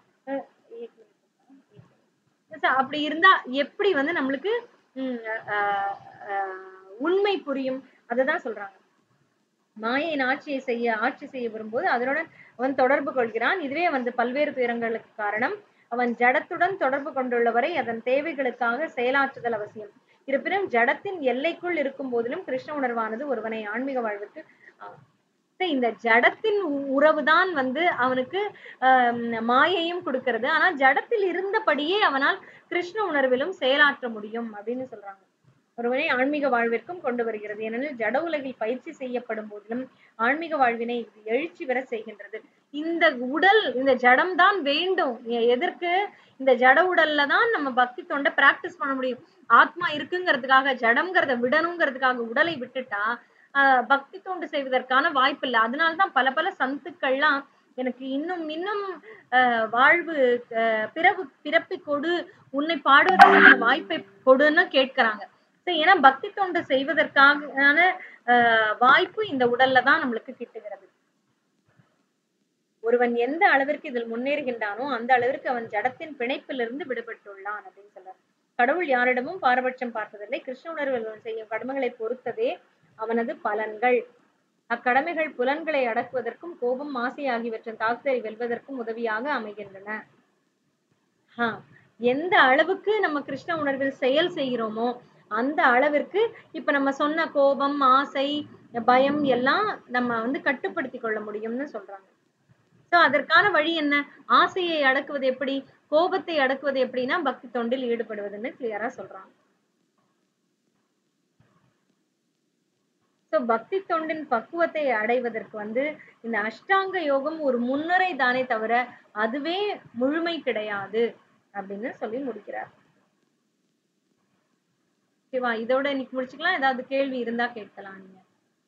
அப்படி இருந்தா எப்படி வந்து நம்மளுக்கு உம் ஆஹ் உண்மை புரியும்? அததான் சொல்றாங்க. மாயையின் ஆட்சியை செய்ய ஆட்சி செய்ய வரும்போது அதனுடன் அவன் தொடர்பு கொள்கிறான். இதுவே வந்து பல்வேறு துயரங்களுக்கு காரணம். அவன் ஜடத்துடன் தொடர்பு கொண்டுள்ளவரை அதன் தேவைகளுக்காக செயலாற்றுதல் அவசியம். இருப்பினும் ஜடத்தின் எல்லைக்குள் இருக்கும் போதிலும் கிருஷ்ண உணர்வானது ஒருவனை ஆன்மீக வாழ்வுக்கு இந்த ஜடத்தின் உறவுதான் வந்து அவனுக்கு ஆஹ் மாயையும் கொடுக்கிறது. ஆனா ஜடத்தில் இருந்தபடியே அவனால் கிருஷ்ண உணர்விலும் செயலாற்ற முடியும் அப்படின்னு சொல்றாங்க. ஒருவனை ஆன்மீக வாழ்விற்கும் கொண்டு வருகிறது. ஏனெனில் ஜட உலகில் பயிற்சி செய்யப்படும் போதிலும் ஆன்மீக வாழ்வினை எழுச்சி பெற செய்கின்றது. இந்த உடல், இந்த ஜடம் தான் வேண்டும். எதற்கு? இந்த ஜட உடல்ல தான் நம்ம பக்தி தொண்டை பிராக்டிஸ் பண்ண முடியும். ஆத்மா இருக்குங்கிறதுக்காக ஜடம்ங்கிறத விடணுங்கிறதுக்காக உடலை விட்டுட்டா ஆஹ் பக்தி தொண்டு செய்வதற்கான வாய்ப்பு இல்லை. அதனால்தான் பல பல சந்துக்கள்லாம் எனக்கு இன்னும் இன்னும் ஆஹ் வாழ்வு ஆஹ் பிறப்பு பிறப்பி கொடு, உன்னை பாடுவதற்கான வாய்ப்பை கொடுன்னு கேட்கிறாங்க. ஏன்னா பக்தி தொண்டு செய்வதற்கான ஆஹ் வாய்ப்பு இந்த உடல்ல தான் நம்மளுக்கு கிட்டுகிறது. ஒருவன் எந்த அளவிற்கு இதில் முன்னேறுகின்றானோ அந்த அளவிற்கு அவன் ஜடத்தின் பிணைப்பிலிருந்து விடுபட்டுள்ளான் அப்படின்னு சொல்றார். கடவுள் யாரிடமும் பாரபட்சம் பார்த்ததில்லை. கிருஷ்ண உணர்வில் செய்யும் கடமைகளை பொறுத்ததே அவனது பலன்கள். அக்கடமைகள் புலன்களை அடக்குவதற்கும் கோபம் ஆசை ஆகியவற்றின் தாக்குதலை வெல்வதற்கும் உதவியாக அமைகின்றன. ஆஹ் எந்த அளவுக்கு நம்ம கிருஷ்ண உணர்வில் செயல் செய்கிறோமோ அந்த அளவிற்கு இப்ப நம்ம சொன்ன கோபம், ஆசை, பயம் எல்லாம் நம்ம வந்து கட்டுப்படுத்தி கொள்ள முடியும்னு சொல்றாங்க. சோ அதற்கான வழி என்ன? ஆசையை அடக்குவது எப்படி, கோபத்தை அடக்குவது எப்படின்னா பக்தி தொண்டில் ஈடுபடுவதுன்னு கிளியரா சொல்றாங்க. சோ பக்தி தொண்டின் பக்குவத்தை அடைவதற்கு வந்து இந்த அஷ்டாங்க யோகம் ஒரு முன்னுரை தானே தவிர அதுவே முழுமை கிடையாது அப்படின்னு சொல்லி முடிக்கிறார். ஓகேவா? இதோட இன்னைக்கு முடிச்சுக்கலாம். ஏதாவது கேள்வி இருந்தா கேட்கலாம் நீங்க.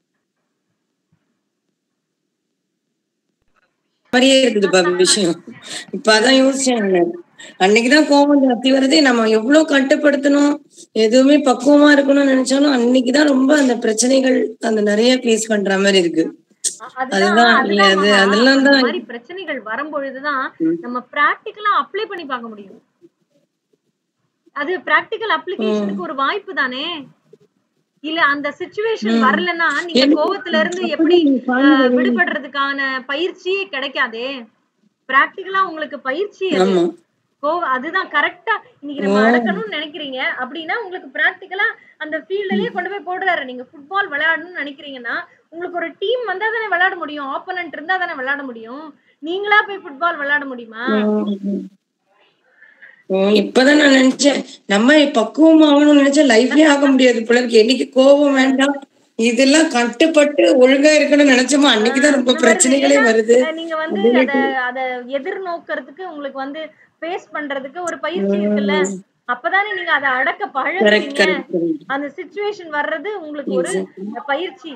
மாதிரியே இருக்குதுப்பா விஷயம். இப்ப அதான் யோசிச்சேன், அன்னைக்குதான் கோபம் ஜாஸ்தி வருது. நம்ம எவ்வளவு கட்டுப்படுத்தணும், எதுவுமே பக்குவமா இருக்கணும்னு நினைச்சாலும் அன்னைக்குதான் ரொம்ப அந்த பிரச்சனைகள் அந்த நிறைய ஃபேஸ் பண்ற மாதிரி இருக்கு. அதுதான் இல்ல அது அதெல்லாம் தான் மாதிரி பிரச்சனைகள் வரும்பொழுதுதான் நம்ம பிராக்டிகலா அப்ளை பண்ணி பார்க்க முடியும். அது பிராக்டிகல் அப்ளிகேஷனுக்கு ஒரு வாய்ப்பு தானே. இல்ல அந்த சிச்சுவேஷன் வரலன்னா நீங்க கோவத்துல இருந்து எப்படி விடுபடுறதுக்கான பயிற்சியே கிடைக்காதே. பிராக்டிகலா உங்களுக்கு பயிற்சி கோவ அதுதான் கரெக்டா இன்னைக்கு நம்ம அடக்கணும்னு நினைக்கிறீங்க அப்படின்னா உங்களுக்கு பிராக்டிகலா அந்த ஃபீல்ட்லயே கொண்டு போய் போடுறாரு. நீங்க ஃபுட்பால் விளையாடணும்னு நினைக்கிறீங்கன்னா உங்களுக்கு ஒரு டீம் வந்தா தானே விளையாட முடியும், ஆப்போனன்ட் இருந்தா தானே விளையாட முடியும். நீங்களா போய் ஃபுட்பால் விளையாட முடியுமா? இப்பதான் நான் நினைச்சேன் நம்ம பக்குவம் ஆகணும்னு நினைச்சா லைஃப்லயே ஆக முடியாது போல இருக்கு. என்னைக்கு கோபம் வேண்டாம் இதெல்லாம் கட்டுப்பட்டு ஒழுங்கா இருக்கணும்னு நினைச்சோமோ அன்னைக்குதான் ரொம்ப பிரச்சனைகளே வருது. நீங்க வந்து அத அத எதிர்நோக்கிறதுக்கு உங்களுக்கு வந்து ஃபேஸ் பண்றதுக்கு ஒரு பயிற்சி இருக்குல்ல. அப்பதானே நீங்க அதை அடக்க பழகுறீங்க. அந்த சிச்சுவேஷன் வர்றது உங்களுக்கு ஒரு பயிற்சி.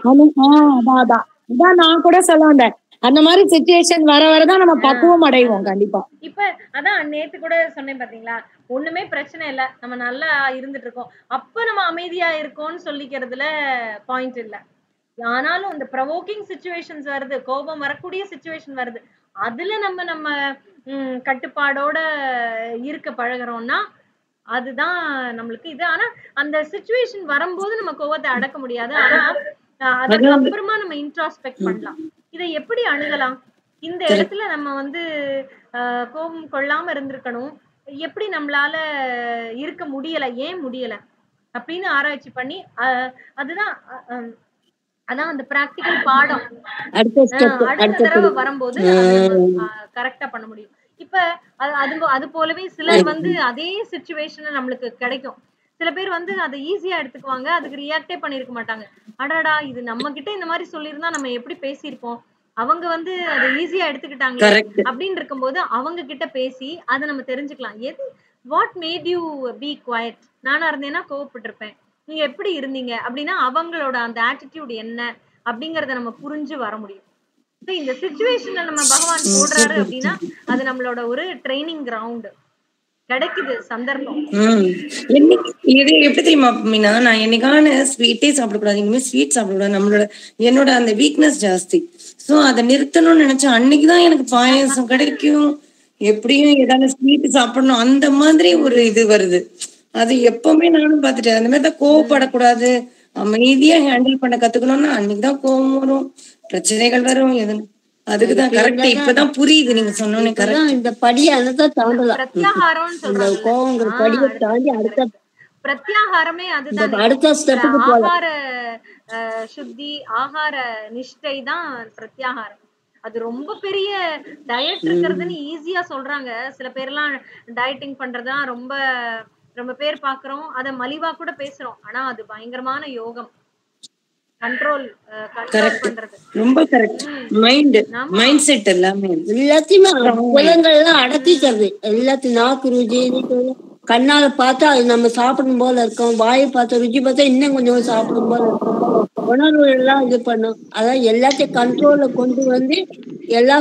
அதான் நான் கூட சொல்ல வந்தேன், அந்த மாதிரி சிச்சுவேஷன் வர வரதான் நம்ம பக்குவம் அடைவோம் கண்டிப்பா. இப்ப அதான் நேத்து கூட சொன்னேன் பாத்தீங்களா, ஒண்ணுமே பிரச்சனை இல்ல, நம்ம நல்லா இருந்துட்டு இருக்கோம், அப்ப நம்ம அமைதியா இருக்கோம்னு சொல்லிக்கிறதுல பாயிண்ட் இல்ல. ஆனாலும் இந்த ப்ரொவோக்கிங் சிச்சுவேஷன்ஸ் வருது, கோபம் வரக்கூடிய சிச்சுவேஷன் வருது, அதுல நம்ம நம்ம உம் கட்டுப்பாடோட இருக்க பழகுறோம்னா அதுதான் நம்மளுக்கு இது. ஆனா அந்த சிச்சுவேஷன் வரும்போது நம்ம கோபத்தை அடக்க முடியாது. ஆனா அதுக்கு அப்புறமா நம்ம இன்ட்ராஸ்பெக்ட் பண்ணலாம். இதை எப்படி அணுகலாம்? இந்த இடத்துல நம்ம வந்து ஆஹ் கோபம் கொள்ளாம இருந்திருக்கணும், எப்படி நம்மளால இருக்க முடியல, ஏன் முடியல அப்படின்னு ஆராய்ச்சி பண்ணி அஹ் அதுதான் அதான் அந்த பிராக்டிகல் பாடம் அடுத்த தடவை வரும்போது கரெக்டா பண்ண முடியும். இப்ப அது அது போலவே சிலர் வந்து அதே சிச்சுவேஷன் நம்மளுக்கு கிடைக்கும். சில பேர் வந்து அதை ஈஸியா எடுத்துக்குவாங்க, அதுக்கு ரியாக்டே பண்ணிருக்க மாட்டாங்க. அடாடா இது நம்ம கிட்ட இந்த மாதிரி சொல்லியிருந்தா நம்ம எப்படி பேசியிருப்போம், அவங்க வந்து அதை ஈஸியா எடுத்துக்கிட்டாங்க அப்படின்னு இருக்கும்போது அவங்க கிட்ட பேசி அதை நம்ம தெரிஞ்சுக்கலாம். எது what made you be quiet? நானா இருந்தேன்னா கோவப்பட்டிருப்பேன், நீங்க எப்படி இருந்தீங்க அப்படின்னா அவங்களோட அந்த ஆட்டிடியூட் என்ன அப்படிங்கறத நம்ம புரிஞ்சு வர முடியும். இந்த சிச்சுவேஷன்ல நம்ம பகவான் போடுறாரு அப்படின்னா அது நம்மளோட ஒரு ட்ரைனிங் கிரவுண்ட், கிடைக்குது சந்தர்ப்பம். இது எப்படி தெரியுமா மீனா, நான் என்னைக்கான ஸ்வீட்டே சாப்பிடக்கூடாது, இனிமே ஸ்வீட் சாப்பிடக்கூடாது, நம்மளோட என்னோட அந்த வீக்னஸ் ஜாஸ்தி. சோ அதை நிறுத்தணும்னு நினைச்சேன். அன்னைக்குதான் எனக்கு பாயாசம் கிடைக்கும், எப்படியும் ஏதாவது ஸ்வீட் சாப்பிடணும் அந்த மாதிரி ஒரு இது வருது. அது எப்பவுமே நானும் பாத்துட்டேன். அந்த மாதிரிதான் கோவப்படக்கூடாது, அமைதியா ஹேண்டில் பண்ண கத்துக்கணும்னா அன்னைக்குதான் கோவம் வரும், பிரச்சனைகள் வரும். எது அதுக்குதான் கரெக்ட். இப்பதான் புரியுது நீங்க சொன்னோன்னே. கரெக்ட். இந்த படியை அதான் தாண்டலாம், பிரத்யாகாரம் சொல்றாங்க. கோவங்கிற படியை தாண்டி அடுத்த பிரத்யாகாரமே அதுதான். அடுத்த ஸ்டெப்புக்கு போலாம். ஆகார சுத்தி, ஆகார நிஷ்டை தான் பிரத்யாகாரம். அது ரொம்ப பெரிய டயட் இருக்கிறதுன்னு ஈஸியா சொல்றாங்க. சில பேர்லாம் டயட்டிங் பண்றதுதான் ரொம்ப ரொம்ப பேர் பாக்குறோம், அத மலிவா கூட பேசுறோம். ஆனா அது பயங்கரமான யோகம். கண்ட்ரோல் கண்ட்ரோல் பண்றது ரொம்ப கரெக்ட். மைண்ட் மைண்ட் செட் எல்லாமே எல்லாத்தையுமே புலன்கள் எல்லாம் அடக்கிக்கிறது. எல்லாத்தையும் நாக்கு ருச்சி கண்ணால பார்த்தா அது நம்ம சாப்பிடும் போல இருக்கும், வாயை பார்த்த ருச்சி பார்த்தா இன்னும் கொஞ்சம் சாப்பிடும் போல இருக்கும், உணர்வு எல்லாம் இது பண்ணும். அதான் எல்லாத்தையும் கண்ட்ரோல்ல கொண்டு வந்து எல்லா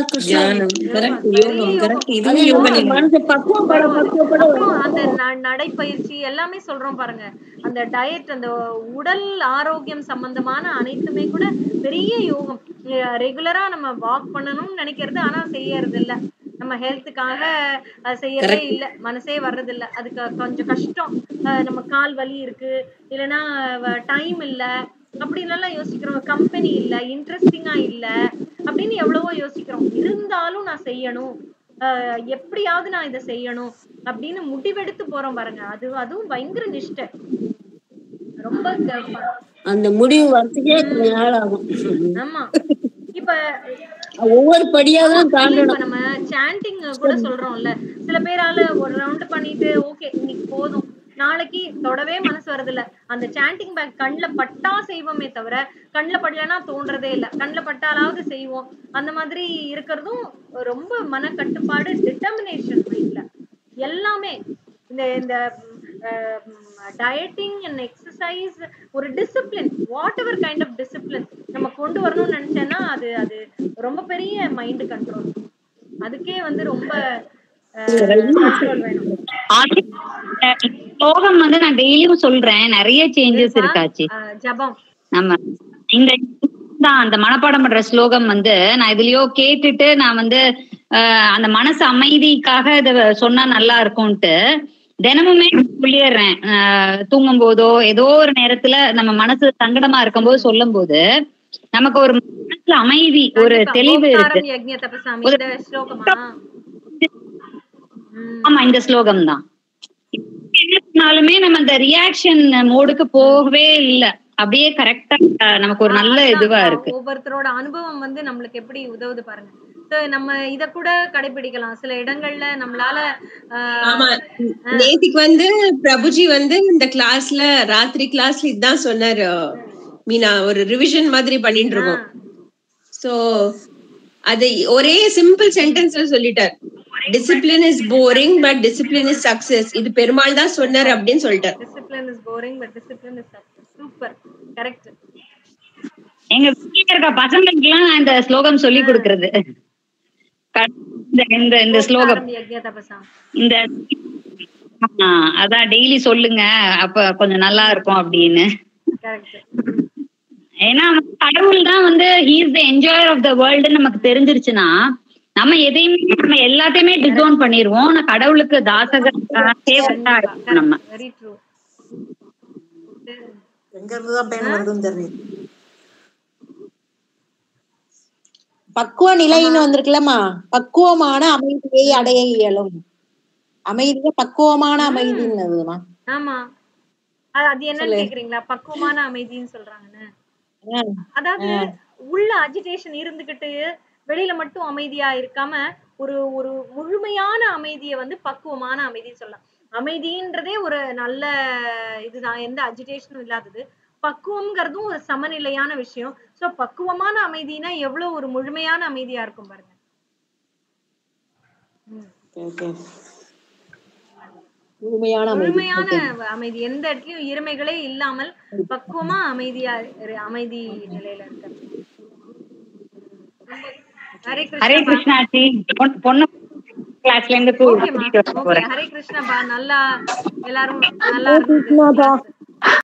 அந்த நடைப்பயிற்சி எல்லாமே சொல்றோம் பாருங்க. அந்த டயட், அந்த உடல் ஆரோக்கியம் சம்பந்தமான அனைத்துமே கூட பெரிய யோகம். ரெகுலரா நம்ம வாக் பண்ணணும்னு நினைக்கிறது, ஆனா செய்யறது இல்ல. நம்ம ஹெல்த்துக்காக செய்யறதே இல்ல, மனசே வர்றது இல்ல. அதுக்கு கொஞ்சம் கஷ்டம். நம்ம கால் வலி இருக்கு, இல்லைன்னா டைம் இல்ல, அப்படின்னு எல்லாம் யோசிக்கிறோம். கம்பெனி இல்ல, இன்ட்ரெஸ்டிங்கா இல்ல அப்படின்னு எவ்வளவோ யோசிக்கிறோம். இருந்தாலும் நான் செய்யணும், ஆஹ் எப்படியாவது நான் இதை செய்யணும் அப்படின்னு முடிவெடுத்து போறோம் பாருங்க. அது அதுவும் பயங்கர நிஷ்டை. ரொம்ப அந்த முடிவு வரத்துக்கே கொஞ்ச நாள் ஆகும். ஆமா. இப்ப ஒவ்வொரு படியாதான் தாண்டணும். நம்ம சாண்டிங் கூட சொல்றோம்ல, சில பேரால ஒரு ரவுண்ட் பண்ணிட்டு ஓகே இன்னைக்கு போதும், நாளைக்கு தொடவே மனசு வருது இல்ல. அந்த சாண்டிங் பேக் கண்ணுல பட்டா செய்வோமே தவிர கண்ணுல படலன்னா தோன்றதே இல்ல. கண்ணுல பட்டாலாவது செய்வோம். அந்த மாதிரி இருக்கிறதும் ரொம்ப மன கட்டுப்பாடு, டிட்டர்மினேஷன் மைண்ட்ல எல்லாமே. இந்த இந்த டயட்டிங் அண்ட் எக்ஸசைஸ் ஒரு discipline, whatever kind of discipline நம்ம கொண்டு வரணும்னு நினைச்சேன்னா அது அது ரொம்ப பெரிய மைண்ட் கண்ட்ரோல். அதுக்கே வந்து ரொம்ப கண்ட்ரோல் வேணும். ஸ்லோகம் வந்து நான் டெய்லியும் சொல்றேன், நிறைய சேஞ்சஸ் இருக்காச்சு. ஜபம் நம்ம இந்த அந்த மனப்பாடம் பண்ற ஸ்லோகம் வந்து நான் இதுலயோ கேட்டுட்டு நான் வந்து அஹ் அந்த மனசு அமைதிக்காக இத சொன்னா நல்லா இருக்கும்ட்டு தினமுமே சொல்லிடுறேன். ஆஹ் தூங்கும் போதோ ஏதோ ஒரு நேரத்துல நம்ம மனசு சங்கடமா இருக்கும் போது சொல்லும் போது நமக்கு ஒரு மனசுல அமைதி, ஒரு தெளிவு இருக்கு. ஆமா, இந்த ஸ்லோகம் தான். என்னாலுமே நம்ம அந்த ரியாக்ஷன் மோடுக்கு போகவே இல்ல, அப்படியே கரெக்டா நமக்கு ஒரு நல்ல இதுவா இருக்கு. ஒவ்வொருத்தரோட அனுபவம் வந்து நம்மளுக்கு எப்படி உதவுது பாருங்க. நம்ம இத கூட கடைபிடிக்கலாம் சில இடங்கள்ல நம்மளால. ஆமா, நேத்திக்கு வந்து பிரபுஜி வந்து இந்த கிளாஸ்ல ராத்திரி கிளாஸ்ல இதான் சொன்னாரு மீனா, ஒரு ரிவிஷன் மாதிரி பண்ணிட்டு இருக்கோம். சோ அது ஒரே சிம்பிள் சென்டென்ஸ்ல சொல்லிட்டார், discipline is boring but discipline is success. இது பெருமாள் தான் சொன்னார் அப்படின்னு சொல்லிட்டார். Discipline is boring but discipline is success. Super, correct. எங்க வீட்டுல இருக்க பசங்களுக்கு எல்லாம் நான் இந்த ஸ்லோகம் சொல்லி கொடுக்கறது. இந்த இந்த ஸ்லோகம் இந்த அதான் டெய்லி சொல்லுங்க, அப்ப கொஞ்சம் நல்லா இருக்கும் அப்படின்னு. ஏன்னா கடவுள் தான் வந்து he is the enjoyer of the world நமக்கு தெரிஞ்சிருச்சுன்னா நம்ம எதையுமே நம்ம எல்லாத்தையுமே டிசோன் பண்ணிடுவோம். ஆனா கடவுளுக்கு தாசக சேவகா இருக்கும் நம்ம. எங்க இருந்துதான் பேன் வருதுன்னு தெரியும். பக்குவ நிலைன்னு வந்திருக்குல்லம்மா, பக்குவமான அமைதியை அடைய இயலும். அமைதிய பக்குவமான அமைதின்னு. ஆமா, அது என்னன்னு கேக்குறீங்களா? பக்குவமான அமைதின்னு சொல்றாங்கன்னு. அதாவது உள்ள அஜிடேஷன் இருந்துகிட்டு வெளியில மட்டும் அமைதியா இருக்காம ஒரு ஒரு முழுமையான அமைதியை வந்து பக்குவமான அமைதின்னு சொல்லலாம். அமைதின்றதே ஒரு நல்ல இதுதான், எந்த அஜிடேஷனும் இல்லாதது. பக்குவம்ங்கிறதும் ஒரு சமநிலையான விஷயம். சோ பக்குவமான அமைதினா எவ்வளவு ஒரு முழுமையான அமைதியா இருக்கும் பாருங்க. முழுமையான அமைதி, எந்த இடத்துலயும் இருமைகளே இல்லாமல் பக்குவமா அமைதியா அமைதி நிலையில இருக்க. ஹரே கிருஷ்ணா ஜி, பொண்ணு கிளாஸ்ல இருந்து ஹரே கிருஷ்ணா பா. நல்லா எல்லாரும் நல்லா இருக்கு.